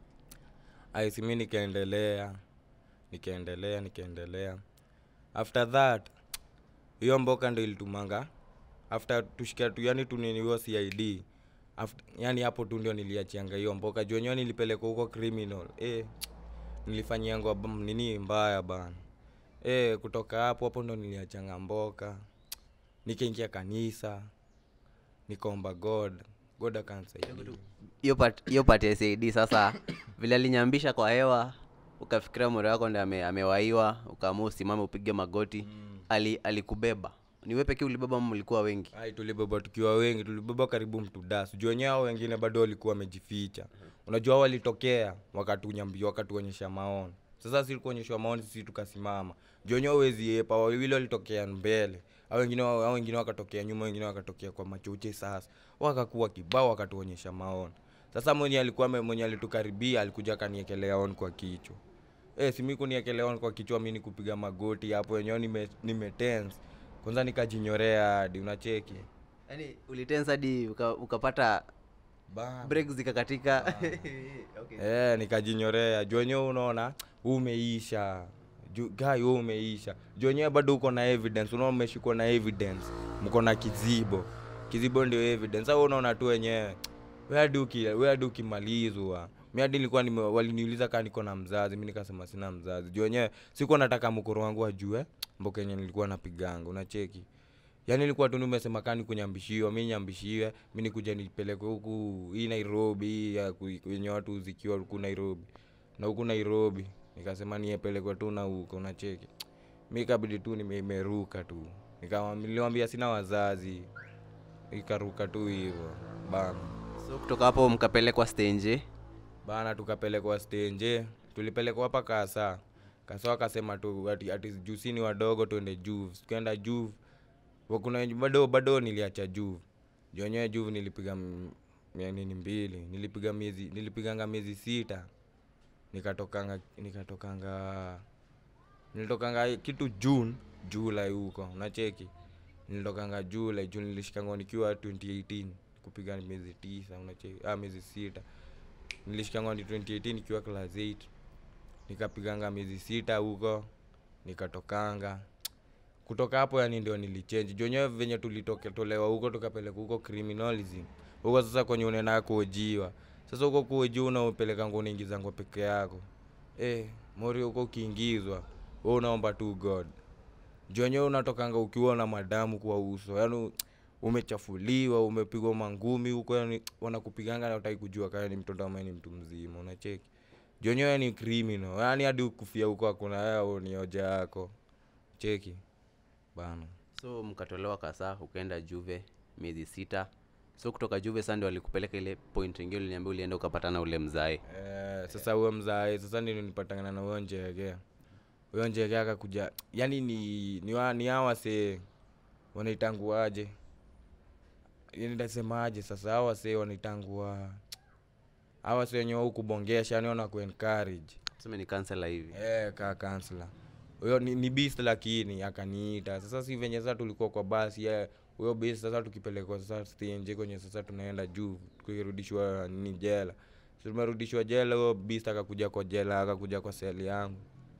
Ai si mimi nikaendelea. Nikaendelea nikaendelea. After that hiyo mboka ndio ilitumanga. After tushikia tu yani tuniniwa C I D. After, yani hapo tu ndio niliachianga hiyo mboka. Juu wenyewe nilipeleka huko criminal. Eh nilifanyianga nini mbaya bana. Eh kutoka hapo hapo ndo niliachanga mboka. Nikaingia kanisa. Nikaomba God. God akanisaidia. Hiyo part hiyo part ya C I D sasa vile alinyambisha kwa hewa ukafikiria moyo wako ndio ame, amewaiwa ukaamua usimame upige magoti. Mm. Ali alikubeba. Ni wewe pekee ulibeba ama mlikuwa wengi? Hai tulibeba tukiwa wengi, tulibeba karibu mtu das. Juu wenyewe wengine bado walikuwa wamejificha. Uh-huh. Unajua walitokea wakatunyambia wakatuonyesha maoni. Sasa sisi tulikuonyeshwa maoni sisi tukasimama. Juu wenyewe wezi epa wawili walitokea mbele. Hao wengine hao wengine wakatokea nyuma, wengine wakatokea kwa machoche sasa. Wakakuwa kibao wakatuonyesha maoni. Sasa mwenye alikuwa mwenye alitukaribia alikuja kaniekelea on kwa kichwa. Eh si mimi kuniekelea on kwa kichwa mimi nikupiga magoti hapo wenyewe nime nime tense. Kwanza nikajinyorea hadi unacheki. Yaani ulitensa hadi uka, ukapata breaks zikakatika. Okay. Eh nikajinyorea. Juu wenyewe unaona umeisha. Juu guy wewe umeisha. Juu wenyewe bado uko na evidence. Unaona umeshikwa na evidence. Mko na kizibo. Kizibo ndio evidence. Sasa unaona tu wenyewe. Wewe hadi uki wewe hadi ukimalizwa. Mimi hadi nilikuwa nime waliniuliza kama niko na mzazi, mimi nikasema sina mzazi. Juu wenyewe siko nataka mkoro wangu ajue mboka yenyewe nilikuwa napiganga, unacheki. Yaani nilikuwa tu nimesema kani kunyambishiwa, mimi nyambishiwe, mimi nikuja nipeleke huku hii Nairobi ya kwenye watu zikiwa huku Nairobi. Na huku Nairobi nikasema niepelekwe tu na huko, unacheki. Mimi kabidi tu nimeruka tu. Nikamwambia sina wazazi. Ikaruka tu hivyo. Bam. So kutoka hapo mkapelekwa stage bana, tukapelekwa stage, tulipelekwa hapa Kasa. Kasa wakasema tu ati ati jusini wadogo twende Juve. Tukaenda Juve. Wakuna bado bado niliacha Juve. Jonyo Juve nilipiga nini mbili, nilipiga miezi nilipiganga miezi sita. Nikatokanga nikatokanga nilitokanga kitu June, July huko. Unacheki? Nilitokanga July, June nilishikanga nikiwa twenty eighteen kupiga miezi tisa, unacheki? Ah, miezi sita. Nilishikanga ni twenty eighteen nikiwa class eight. Nikapiganga miezi sita huko, nikatokanga. Kutoka hapo yani ndio nilichange. Jonyo venye tulitoke tolewa huko tukapeleka huko criminalism. Huko sasa kwenye unaenda kuojiwa. Sasa huko kuojiwa unaopeleka ngo unaingiza ngo peke yako. Eh, mori huko ukiingizwa, wewe unaomba tu God. Jonyo unatokanga ukiwa na madamu kwa uso. Yaani umechafuliwa, umepigwa mangumi huko, yani wanakupiganga na utaki kujua kama ni mtoto ama ni mtu mzima, unacheki. Jonyo ni criminal. Yaani hadi ukufia huko hakuna yao ni hoja yako. Cheki bana. So mkatolewa Kasa ukaenda Juve miezi sita. So kutoka Juve sasa ndio walikupeleka ile point nyingine uliniambia ulienda ukapatana ule mzae. Eh, sasa huyo mzae sasa ndio nilipatana na huyo Njege. Huyo Njege akakuja. Yaani ni ni wa ni hawa se wanaitanguaje? Yaani ndasemaje sasa hawa se wanaitangua. Hawa se wenyewe huku bongesha yani wana ku-encourage. Tuseme ni counselor hivi. Eh, ka counselor. Huyo ni, ni beast lakini akaniita. Sasa si venye sasa tulikuwa kwa basi ya huyo beast sasa tukipelekwa sasa stage kwenye sasa tunaenda juu tukirudishwa ni jela. Sasa tumerudishwa jela, huyo beast akakuja kwa jela, akakuja kwa seli yangu.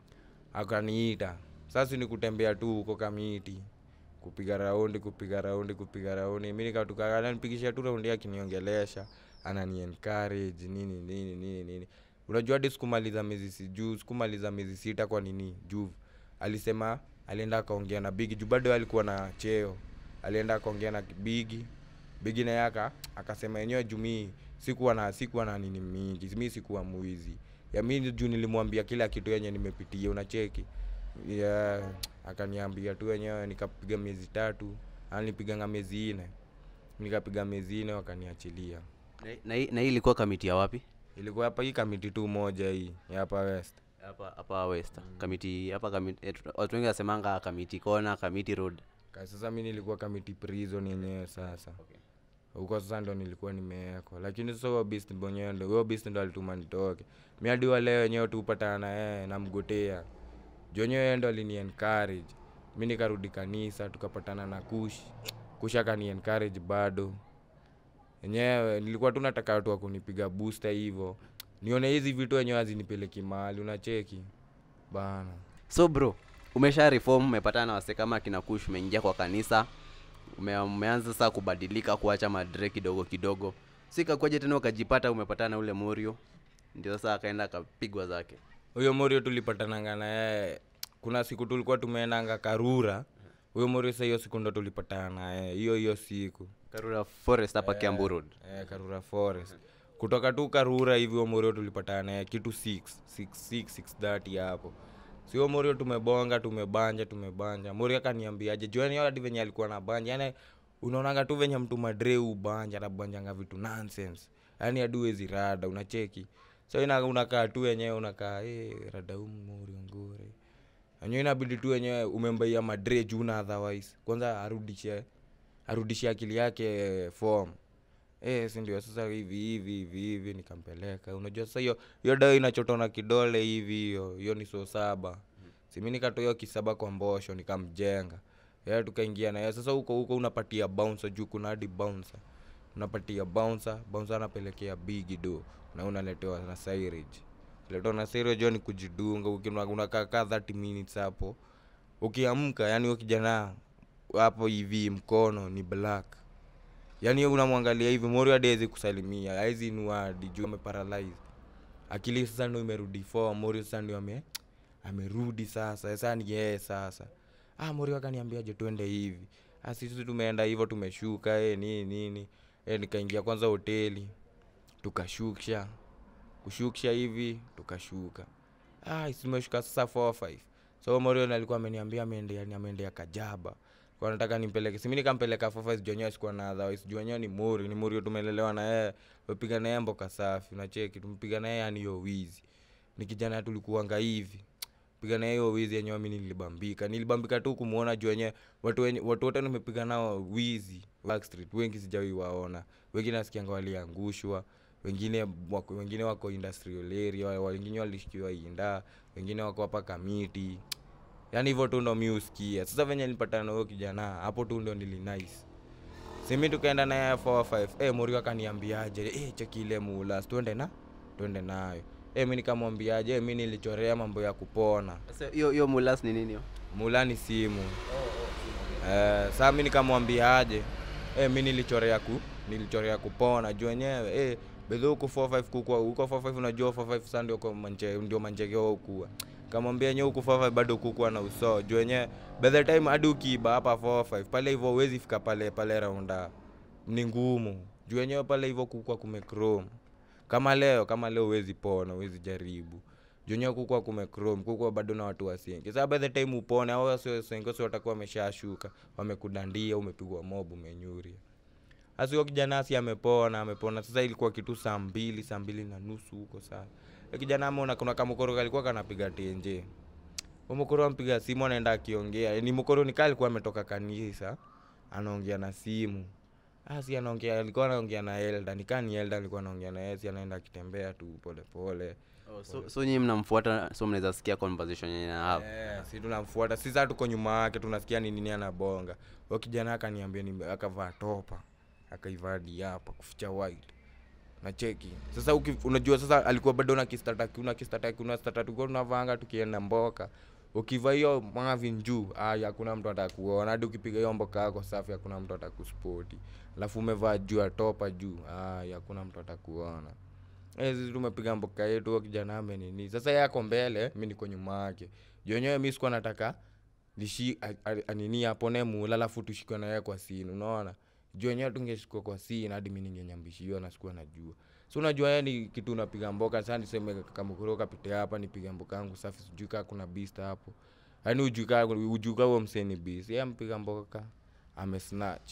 Akaniita. Sasa ni kutembea tu huko Kamiti. Kupiga raundi, kupiga raundi, kupiga raundi. Mimi nikatoka ananipigisha tu raundi akiniongelesha, anani encourage nini nini nini nini. Unajua hadi sikumaliza miezi si juu, sikumaliza miezi sita kwa nini Juve. Alisema alienda akaongea na Bigi, juu bado alikuwa na cheo. Alienda akaongea na Bigi. Bigi na yaka akasema yenyewe Jumi sikuwa na sikuwa na nini mingi. Mimi sikuwa mwizi. Ya mimi juu nilimwambia kila kitu yenye nimepitia, unacheki. Ya akaniambia tu yenyewe nikapiga miezi tatu, alinipiga miezi nne. Nikapiga miezi nne wakaniachilia. Na na hii ilikuwa kamiti ya wapi? Ilikuwa hapa hii kamiti tu moja hii, ya hapa West. Hapa hapa West. Mm. Kamiti hapa kamiti watu wengi wasemanga kamiti kona, kamiti road. Kwa sasa mimi nilikuwa kamiti prison yenyewe sasa. Okay. Huko sasa ndo nilikuwa nimewekwa. Lakini sasa huyo beast mwenyewe ndo, huyo beast ndo alituma nitoke. Mimi hadi wa leo wenyewe tupatana na yeye na mgotea. Jonyo ndo alini encourage. Mimi nikarudi kanisa tukapatana na Kush. Kush akani encourage bado. Yenyewe nilikuwa tu nataka watu wa kunipiga booster hivyo. Nione hizi vitu wenyewe azinipeleki mahali, unacheki bana. So bro, umesha reform, umepatana na wase kama kina Kush, umeingia kwa kanisa, ume, umeanza sasa kubadilika, kuacha madre kidogo kidogo. Sika kwaje tena ukajipata umepatana na ule Morio. Ndio sasa akaenda akapigwa zake. Huyo Morio tulipatana na yeye. Kuna siku tulikuwa tumeendanga Karura. Huyo Morio sasa hiyo siku ndo tulipatana na yeye. Hiyo hiyo siku. Karura Forest hapa eh, Kiambu Road. Eh, Karura Forest. Kutoka tu Karura hivi huyo Morio tulipatana naye kitu six, six, six, six thirty hapo. Sio Morio tumebonga, tumebanja, tumebanja. Morio akaniambiaje, "Joani hadi venye alikuwa na banja." Yaani unaonanga tu venye mtu madre ubanja na banjanga vitu nonsense. Yaani hadi huwezi rada, unacheki. So ina unakaa tu wenyewe unakaa eh rada huyu Morio ngore. Anyo inabidi tu wenyewe umembaia madre juu na otherwise. Kwanza arudishe arudishe akili yake form. Eh, si ndio sasa hivi hivi hivi hivi nikampeleka. Unajua sasa hiyo hiyo dawa inachotona kidole hivi hiyo. Hiyo ni so saba. Si mimi nikatoa hiyo kisaba kwa mbosho nikamjenga. Yeye tukaingia na yeye sasa huko huko unapatia bouncer juu kuna hadi bouncer. Unapatia bouncer, bouncer anapelekea big do na unaletewa na sirage. Leto na sirage ni kujidunga unakaa kaa thirty minutes hapo. Ukiamka yani huyo kijana hapo hivi mkono ni black. Yaani unamwangalia hivi Morio hadi hawezi kusalimia, hawezi inua hadi juu ameparalyze. Akili sasa ndio imerudi form, Morio sasa ndio ame amerudi sasa. Sasa ni yeye sasa. Ah, Morio akaniambiaje twende hivi. Ah, sisi tumeenda hivyo tumeshuka eh nini nini. Eh nikaingia kwanza hoteli. Tukashukisha. Kushukisha hivi tukashuka. Ah, tumeshuka sasa four five. So Morio alikuwa ameniambia ameende yani ameende Kajaba. kwa nataka nimpeleke si mimi nikampeleka four five jonyo sikuwa na otherwise jonyo ni muri ni muri tumelelewa na yeye tupiga na yeye mboka safi unacheki tumpiga na yeye yani hiyo wizi ni kijana tulikuanga hivi piga na hiyo wizi yenyewe mimi nilibambika nilibambika tu kumuona jonyo watu wenye watu wote nimepiga nao wizi backstreet wengi sijawahi waona wengine nasikianga waliangushwa wengine wako wengine wako industrial area wengine walishikiwa inda wengine wako hapa Kamiti yani hivyo tu ndo musikia sasa venye nilipatana na huyo kijana hapo tu ndo nili nice simi tukaenda na yeye four five eh Morio akaniambiaje eh cheki ile mula twende na twende nayo eh mimi nikamwambiaje eh mimi nilichorea mambo ya kupona sasa hiyo hiyo mulas ni nini hiyo mula ni simu oh oh eh sasa mimi nikamwambiaje eh mimi nilichorea ku nilichorea kupona juu wenyewe eh bedo huko four five kuko huko four five unajua four five sasa ndio kwa manje ndio manjege wao huko kamwambia nyewe huko four five bado kuko na uso juu wenyewe by the time hadi ukiba hapa four five pale hivyo huwezi fika pale pale raunda ni ngumu juu wenyewe pale hivyo kuko kumechrome kama leo kama leo huwezi pona huwezi jaribu juu wenyewe kuko kumechrome kuko bado na watu wasingi sasa by the time upone hao sio sengo sio watakuwa wameshashuka wamekudandia umepigwa mob umenyuria Asio kijana si amepona amepona sasa ilikuwa kitu saa mbili saa mbili na nusu huko sana. E kijana ameona kuna kama mkoro alikuwa kanapiga tenje. Mkoro ampiga simu anaenda akiongea. Ni mkoro nikali alikuwa ametoka kanisa anaongea na simu. Ah si anaongea alikuwa anaongea na Elda nikani Elda alikuwa anaongea na yeye anaenda akitembea tu pole pole. Oh, so so nyinyi mnamfuata so mnaweza sikia conversation yenyewe hapo. Eh si tunamfuata sisi hata tuko nyuma yake tunasikia ni nini anabonga. Huyo kijana akaniambia ni akavaa topa. Akaivadi hapa kuficha white na cheki sasa unajua sasa alikuwa bado na kistata kuna kistata kuna stata tuko tunavanga tukienda mboka ukivaa hiyo mavi njuu ah hakuna mtu atakuona hadi ukipiga hiyo mboka yako safi hakuna mtu atakuspoti alafu umevaa juu ya topa juu ah hakuna mtu atakuona eh sisi tumepiga mboka yetu kijana ame nini sasa yeye ako mbele mimi niko nyuma yake jonyoe mimi sikuwa nataka lishi anini hapo ne mula alafu tushikwe na yeye kwa sini unaona juu yenyewe tungeshikwa kwa si na hadi mimi ningenyambishiwa na sikuwa najua so unajua yani kitu unapiga mboka sasa niseme kama kuroka pite hapa nipiga mboka yangu safi sijui kama kuna beast hapo yani ujuka ujuka huo mseni beast yeye mpiga mboka ame snatch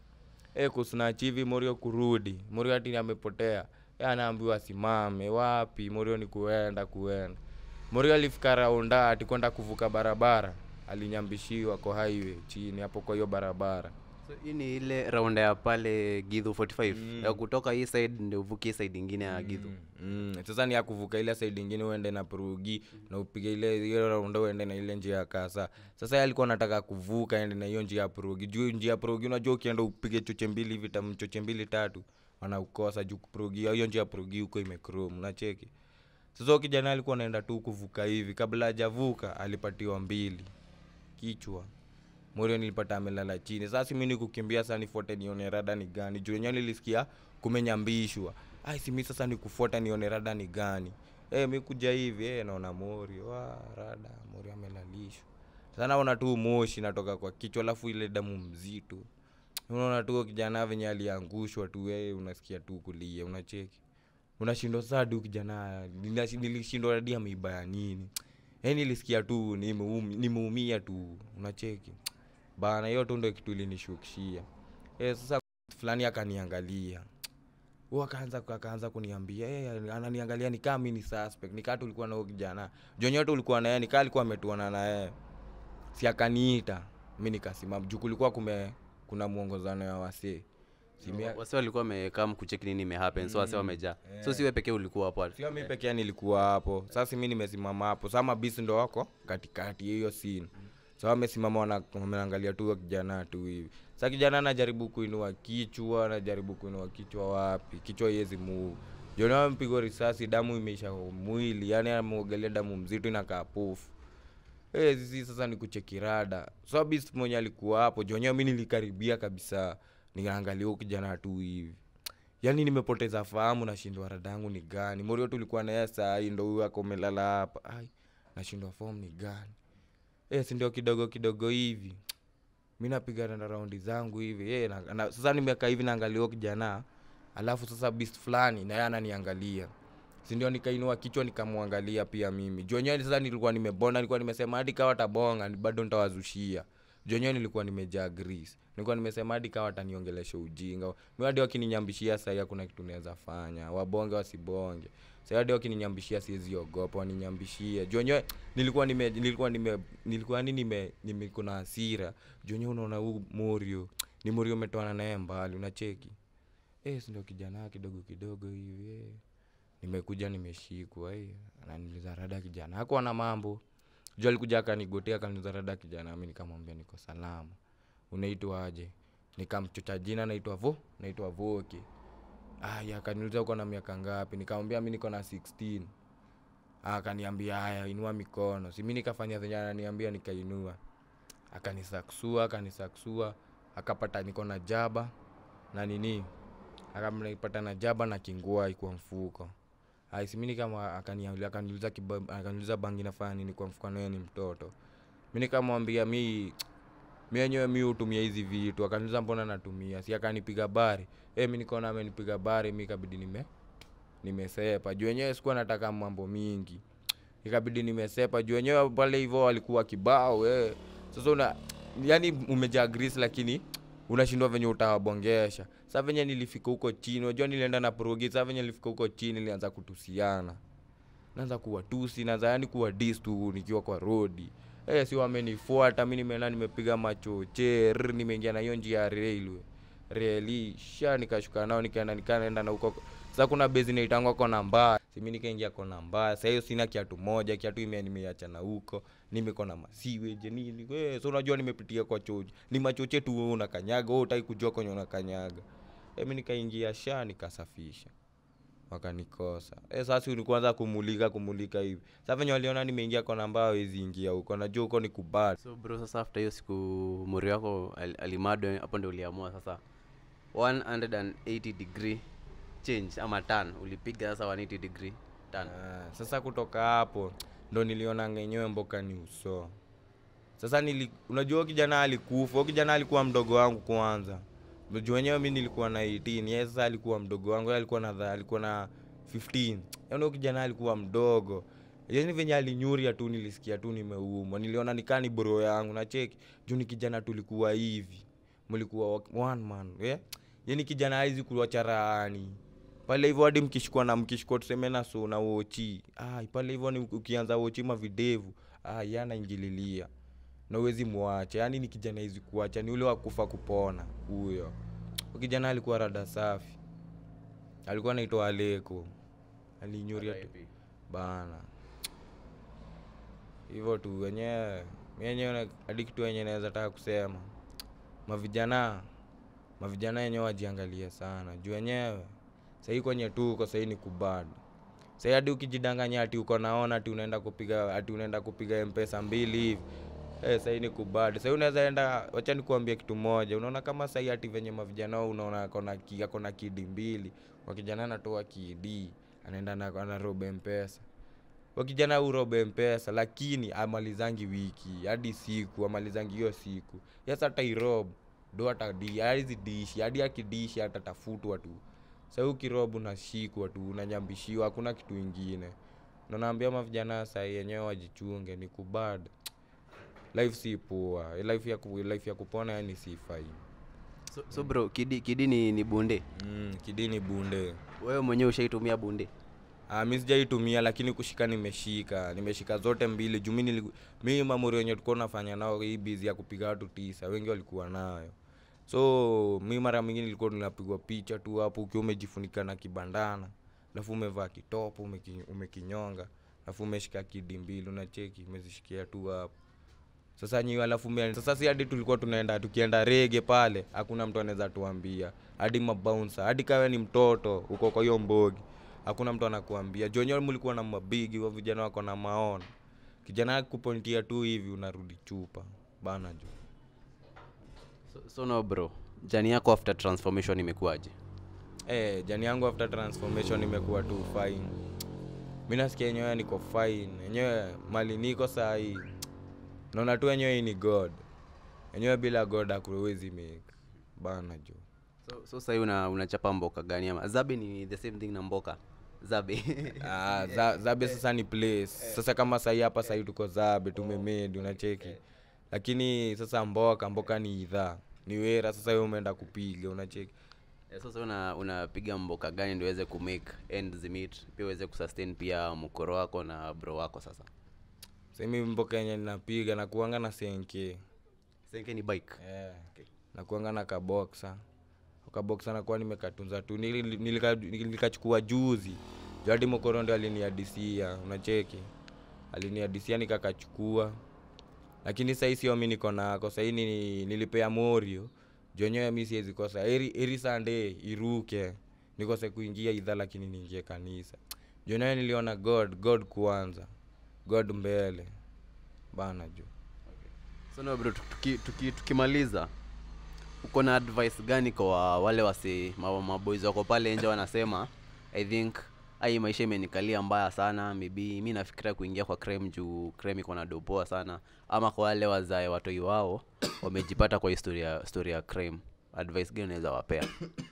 eh ku snatch hivi Morio kurudi Morio hadi amepotea yeye anaambiwa simame wapi Morio ni kuenda kuenda Morio alifika raunda ati kwenda kuvuka barabara alinyambishiwa kwa highway chini hapo kwa hiyo barabara. So hii ni ile round ya pale Githu forty five mm. ya kutoka hii side ndio uvuke side nyingine ya Githu. Mm. mm. Sasa ni ya kuvuka ile side nyingine uende na Purugi mm. na upige ile ile round uende na ile njia ya Kasa. Sasa yeye alikuwa anataka kuvuka ende na hiyo njia ya Purugi. Juu njia ya Purugi unajua ukienda upige choche mbili hivi tam choche mbili tatu wanaukosa juu Purugi hiyo njia ya Purugi huko imechrome unacheki. Sasa kijana alikuwa anaenda tu kuvuka hivi kabla hajavuka alipatiwa mbili kichwa. Morio nilipata amelala chini. Sasa mimi nikukimbia sana nifuate nione rada ni gani. Juu yenyewe nilisikia kumenyambishwa. Ai si mimi sasa nikufuata nione rada ni gani. Eh mimi kuja hivi eh naona Morio wa rada Morio amelalishwa. Sasa naona tu moshi natoka kwa kichwa alafu ile damu mzito. Unaona tu kijana venye aliangushwa tu wewe unasikia tu kulia unacheki. Unashindwa saa du kijana nilishindwa hadi ameiba nini. Eh nilisikia tu nimeumia tu unacheki. Bana hiyo tu ndio kitu ilinishukishia. Eh sasa fulani akaniangalia. Huwa akaanza akaanza kuniambia eh ananiangalia ni kama mimi ni suspect. Nikaa tulikuwa na huyo kijana. Jonyo tu ulikuwa na yeye nikaa alikuwa ametuana na yeye. Si akaniita. Mimi nikasimama. Juu kulikuwa kume kuna muongozano ya wasee. Simia wase walikuwa wamekaa kucheck nini ime happen so wase wamejaa. Yeah. So siwe pekee ulikuwa hapo. Sio mimi pekee nilikuwa hapo. Sasa mimi nimesimama hapo. Sasa mabisi ndio wako katikati hiyo scene. So wamesimama wana wanaangalia tu kijana tu hivi. Sasa kijana anajaribu kuinua kichwa, anajaribu kuinua kichwa wapi? Kichwa haiwezi move. Jona mpigo risasi damu imeisha mwili, yani ameogelea damu mzito inakaa pofu. Eh sisi sasa ni kucheki rada. So beast mmoja alikuwa hapo, jonyo mimi nilikaribia kabisa. Nikaangalia huyo kijana tu hivi. Yaani nimepoteza fahamu na shindwa rada yangu ni gani. Morio tulikuwa na yeye saa hii ndio huyo akomelala hapa. Ai, nashindwa form ni gani. Eh si ndio kidogo kidogo hivi. Mimi napiga na raundi zangu hivi. Eh na, na, sasa nimekaa hivi naangalia huyo kijana. Alafu sasa beast fulani na yeye ananiangalia. Si ndio nikainua kichwa nikamwangalia pia mimi. Jonyo sasa nilikuwa nimebonda nilikuwa nimesema hadi kawa tabonga bado nitawazushia. Jonyo nilikuwa nimejaa grease. Nilikuwa nimesema hadi kama wataniongelesha ujinga. Mimi hadi wakininyambishia sasa hakuna kitu naweza fanya. Wabonge wasibonge. Sasa hadi wakininyambishia siwezi ogopa, waninyambishia. Jonyo nilikuwa nime nilikuwa nime nilikuwa nini nime niko na hasira. Jonyo unaona huu Morio. Ni Morio umetoana naye mbali, unacheki. Eh, ndio kijana kidogo kidogo hivi eh. Nimekuja nimeshikwa eh. Ananiuliza rada kijana. Hakuwa na mambo. Juu alikuja akanigotea akaniuliza rada kijana, mimi nikamwambia niko salama. Unaitwa aje? Nikamchuta jina naitwa Vo, naitwa Voki. Ah, ya akaniuliza uko na miaka ngapi? Nikamwambia mimi niko na sixteen. Ah, akaniambia haya inua mikono. Si mimi nikafanya zenye ananiambia nikainua. Akanisaksua, akanisaksua, akapata niko na jaba na nini? Akamnipata na jaba na kingua iko mfuko. Hai si mimi kama akaniambia akaniuliza akaniuliza bangi nafanya nini kwa mfuko na ni mtoto. Mimi nikamwambia mimi mimi yenyewe mimi hutumia hizi vitu. Akaniuliza mbona natumia? Si akanipiga bari. Eh, mimi niko na amenipiga bari, mimi ikabidi nime nimesepa. Juu yenyewe sikuwa nataka mambo mingi. Ikabidi nimesepa. Juu yenyewe pale hivyo walikuwa kibao eh. Sasa una yani umejaa grease lakini unashindwa venye utawabongesha. Sasa venye nilifika huko chini, unajua nilienda na progi, sasa venye nilifika huko chini nilianza kutusiana. Naanza kuwatusi, naanza yani kuwa diss tu nikiwa kwa road. Eh, si wamenifuata, mimi nimeenda nimepiga machoche, nimeingia na hiyo njia ya railway. Reli, sha nikashuka nao nikaenda nikaenda na huko. Sasa kuna base inaitangwa Kona Mbaya. Si mimi nikaingia Kona Mbaya. Sasa hiyo sina kiatu moja, kiatu ime nimeacha na huko. Nimeko na masiwe je nini. Eh, so unajua nimepitia kwa choche. Ni machoche tu wewe unakanyaga, wewe utaki kujua kwenye unakanyaga. Eh, mimi nikaingia sha nikasafisha. Wakanikosa. Eh, sasa ulikuanza kumulika kumulika hivi. Sasa venye waliona nimeingia Kona Mbaya hawezi ingia huko. Najua huko ni kubad. So bro, sasa after hiyo siku Morio wako al, alimado hapo ndio uliamua sasa one hundred eighty degree change ama turn ulipiga sasa one hundred eighty degree turn. Ah, sasa kutoka hapo ndo niliona ngenyewe mboka ni uso. Sasa nili unajua kijana alikufa, kijana alikuwa mdogo wangu kwanza. Unajua wenyewe mimi nilikuwa na eighteen, yeye sasa alikuwa mdogo wangu, alikuwa na alikuwa na fifteen. Yaani kijana alikuwa mdogo. Yaani venye alinyuria tu nilisikia tu nimeumwa. Niliona nikani bro yangu na check. Juu ni kijana tulikuwa hivi. Mlikuwa one man, eh? Yaani kijana hizi kuacha raani. Pale hivyo hadi mkishikwa na mkishikwa tuseme na so na wochi. Ah, pale hivyo ni ukianza wochi ma videvu. Ah, yana ingililia. Na uwezi muacha. Yaani ni kijana hizi kuacha ni ule wa kufa kupona huyo. Kijana alikuwa rada safi. Alikuwa anaitwa Aleko. Alinyuria tu bana. Hivyo tu wenyewe wenyewe hadi kitu wenyewe naweza taka kusema. Mavijana mavijana wenyewe wajiangalie sana. Juu wenyewe sasa kwenye tu uko sasa ni kubad. Sasa hadi ukijidanganya ati uko naona ati unaenda kupiga ati unaenda kupiga M-Pesa mbili hivi. Eh, sasa ni kubad. Sasa unaweza enda, acha nikuambia kitu moja. Unaona kama sasa ati venye mavijana unaona kona kia kona kidi mbili. Kwa kijana anatoa kidi, anaenda na ana robe M-Pesa. Kwa kijana urobe M-Pesa lakini amalizangi wiki hadi siku, amalizangi hiyo siku. Yes hata irob ndo atadi hadi dishi hadi akidishi atatafutwa tu. Sasa ukirobu na shikwa tu unanyambishiwa, hakuna kitu kingine. Na naambia mavijana sasa yenyewe wajichunge, ni kubad. Life si poa, life ya ku, life ya kupona yani si fai. So, so bro, kidi kidi ni ni bunde. Mm, kidi ni bunde. Wewe mwenyewe ushaitumia bunde? Ah, mimi sijaitumia lakini kushika nimeshika. Nimeshika zote mbili. Juu mimi mimi mamuri wenyewe tulikuwa tunafanya nao hii busy ya kupiga watu tisa. Wengi walikuwa nayo. So mimi mara mingi nilikuwa ninapigwa picha tu hapo ukiwa umejifunika na kibandana. Alafu umevaa kitopo, umekinyonga. Alafu umeshika kidi mbili unacheki, umezishikia tu hapo. Sasa nyi alafu mimi sasa si hadi tulikuwa tunaenda tukienda rege pale, hakuna mtu anaweza tuambia. Hadi mabouncer, hadi kawe ni mtoto uko kwa hiyo mbogi. Hakuna mtu anakuambia. Jonyo mlikuwa na mabigi wa vijana wako na maono. Kijana akupontia tu hivi unarudi chupa. Bana jo. So, so no bro, jani yako after transformation imekuaje? Eh, jani yangu after transformation imekuwa tu fine. Mimi nasikia yenyewe niko fine. Yenyewe mali niko saa hii. Naona tu yenyewe ni God. Yenyewe bila God hakuwezi make. Bana jo. So so sasa una unachapa mboka gani ama Zabe ni the same thing na mboka? Zabe. Ah, za, Zabe sasa ni place. Sasa kama sasa hapa sasa tuko Zabe tumemedi unacheki. lakini sasa mboka mboka ni idhaa ni wera. Sasa wewe umeenda kupiga unacheki. Yeah, sasa una unapiga mboka gani ndio uweze ku make ends meet, pia uweze kusustain pia mkoro wako na bro wako? Sasa sasa mimi mboka yenye ninapiga na kuanga na senke. Senke ni bike? Yeah. Okay. Na kuanga na kaboxa. Kaboxa na kwa nimekatunza tu. Nilikachukua juzi. Jadi mkoro ndio aliniadisia, unacheki. Aliniadisia nikakachukua. Lakini sasa sio mimi niko nako. Sasa ni nilipea Morio. Jonyo mimi siwezi kosa. Eri eri Sunday iruke. Nikose kuingia idha lakini niingie kanisa. Jonyo niliona God, God kwanza. God mbele. Bana jo. Okay. So no bro, tuki, tuki, tukimaliza uko na advice gani kwa wale wase maboys wako pale nje wanasema I think ai maisha imenikalia mbaya sana, maybe mimi nafikiria kuingia kwa crime juu crime iko na dopoa sana, ama kwa wale wazae watoi wao wamejipata kwa historia story ya crime, advice gani unaweza wapea?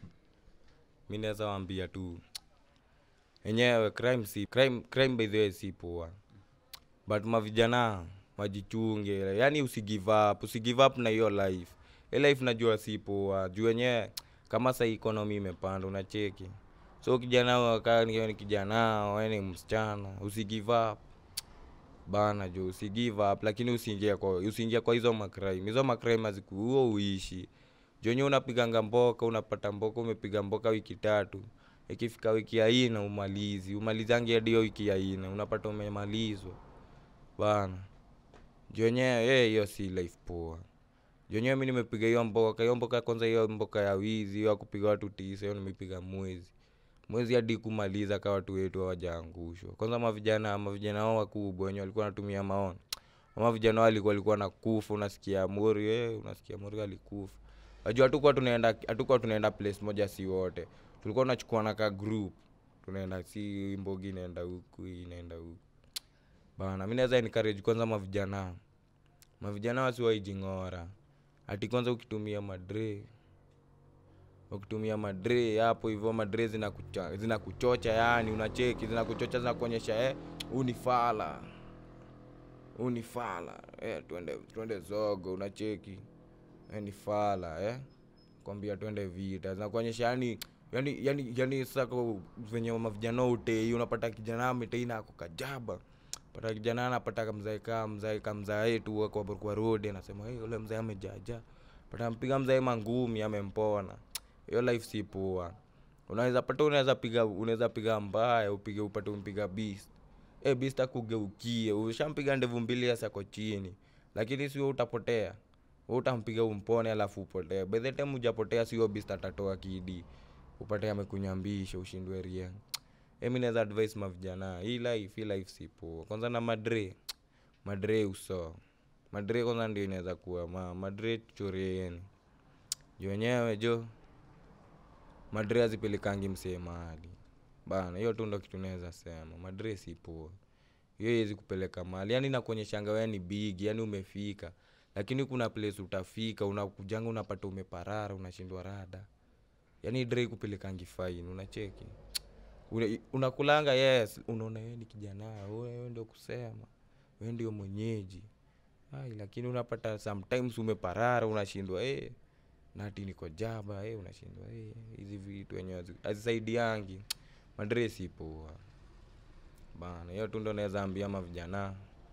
Mimi naweza waambia tu enyewe crime si crime crime by the way si poa, but mavijana wajichunge, yani usigive up usigive up na hiyo life. Ile life najua si poa juu yenyewe kama sasa economy imepanda unacheki. So kijana waka ni kijana wewe ni msichana usigive up bana jo, usigive up, lakini usiingie kwa usiingie kwa hizo macrime. Hizo macrime azikuo uishi jonyo, unapiganga mboka unapata mboka, umepiga mboka wiki tatu, ikifika wiki ya nne umalizi umalizange hadi hiyo wiki ya nne unapata umemalizwa bana jonyo. Eh, hiyo si life poa jonyo. Mimi nimepiga hiyo mboka hiyo mboka kwanza, hiyo mboka ya wizi ya kupiga watu tisa, hiyo nimepiga mwezi mwezi hadi kumaliza kwa watu wetu hawajaangushwa. Kwanza mavijana mavijana wao wakubwa wenyewe walikuwa wanatumia maoni. Mama vijana walikuwa walikuwa nakufa, unasikia Mori eh unasikia Mori alikufa. Unajua hatukuwa tunaenda hatukuwa tunaenda place moja si wote. Tulikuwa tunachukua na ka group. Tunaenda si Mbogi inaenda huku inaenda huku. Bana mimi naweza encourage kwanza mavijana. Mavijana wasiwaijingora. Ati kwanza ukitumia madre ukitumia madre hapo hivyo madre zinakucha zinakuchocha yani unacheki zinakuchocha zinakuonyesha eh unifala unifala eh twende twende zogo unacheki eh ni fala eh kwambia twende vita zinakuonyesha yani yani yani yani sasa venye mavijana wote unapata kijana ameteina akokajaba pata kijana anapata mzae kama mzae kama mzae tu kwa kwa road anasema hey yule mzae amejaja pata mpiga mzae mangumi amempona. Hiyo life si poa. Unaweza pata unaweza piga unaweza piga mbaya upige upate umpiga beast. Eh beast akugeukie. Ushampiga ndevu mbili hasa kwa chini. Lakini sio utapotea. Wewe utampiga umpone alafu upotee. By the time hujapotea sio beast atatoa kidi. Upate amekunyambisha ushindwe ria. Eh mimi naweza advice mavijana. Hii life hii life si poa. Kwanza na madre. Madre uso. Madre kwanza ndio inaweza kuwa ma madre choreni. Jo wenyewe jo madre azipelekangi msee mahali bana. Hiyo tu ndo kitu naweza sema. Madre si poa. Hiyo hizi kupeleka mahali yani inakuonyeshanga wewe ni big yani umefika, lakini kuna place utafika unakujanga unapata umeparara unashindwa rada. Yani dre kupelekangi fine unacheki. Unakulanga yes unaona wewe ni kijana wewe ndio kusema wewe ndio mwenyeji. Hai lakini unapata sometimes umeparara unashindwa eh na ati niko jaba eh unashindwa eh hizi vitu wenyewe azisaidiangi. Madre si poa bana. Hiyo tu ndo naweza ambia mavijana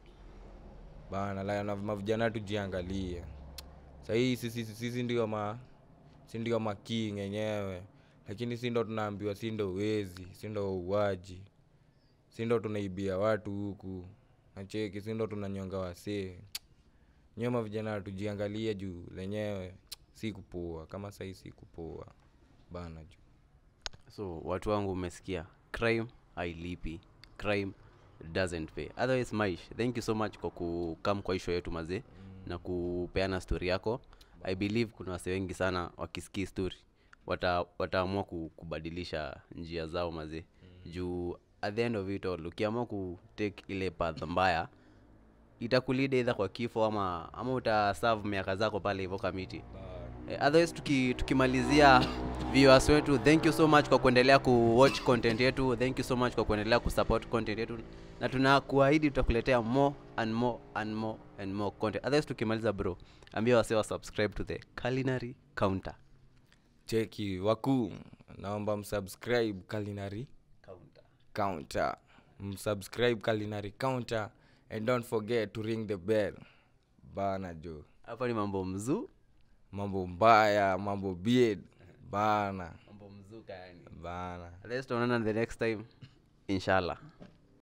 bana, la na mavijana tujiangalie. Sasa hii sisi sisi ndio ma si ndio ma king yenyewe, lakini si ndo tunaambiwa si ndo wezi si ndo uwaji si ndo tunaibia watu huku nacheki si ndo tunanyonga wasee. Nyoma vijana tujiangalie juu lenyewe si kupoa kama sasa si kupoa bana juu. So watu wangu umesikia, crime hailipi, crime doesn't pay. Otherwise Maish, thank you so much kwa kukam kwa show yetu mazee mm. na kupeana story yako. I believe kuna wase wengi sana wakisikia story wata wataamua kubadilisha njia zao mazee mm. juu at the end of it all ukiamua ku take ile path mbaya itakulida either kwa kifo ama ama utaserve miaka zako pale hivyo kamiti. Eh, otherwise tuki, tukimalizia viewers wetu, thank you so much kwa kuendelea kuwatch content yetu, thank you so much kwa kuendelea kusupport content yetu, na tunakuahidi tutakuletea more and more and more and more content. Otherwise tukimaliza bro, ambia wasee wa subscribe to the Culinary Counter. Cheki waku, naomba msubscribe Culinary Counter. Counter. Msubscribe Culinary Counter and don't forget to ring the bell. Bana jo. Hapa ni mambo mzuu, mambo mbaya, mambo beard. Bana. mambo mzuu yani. Bana. Let's tuonana the next time inshallah.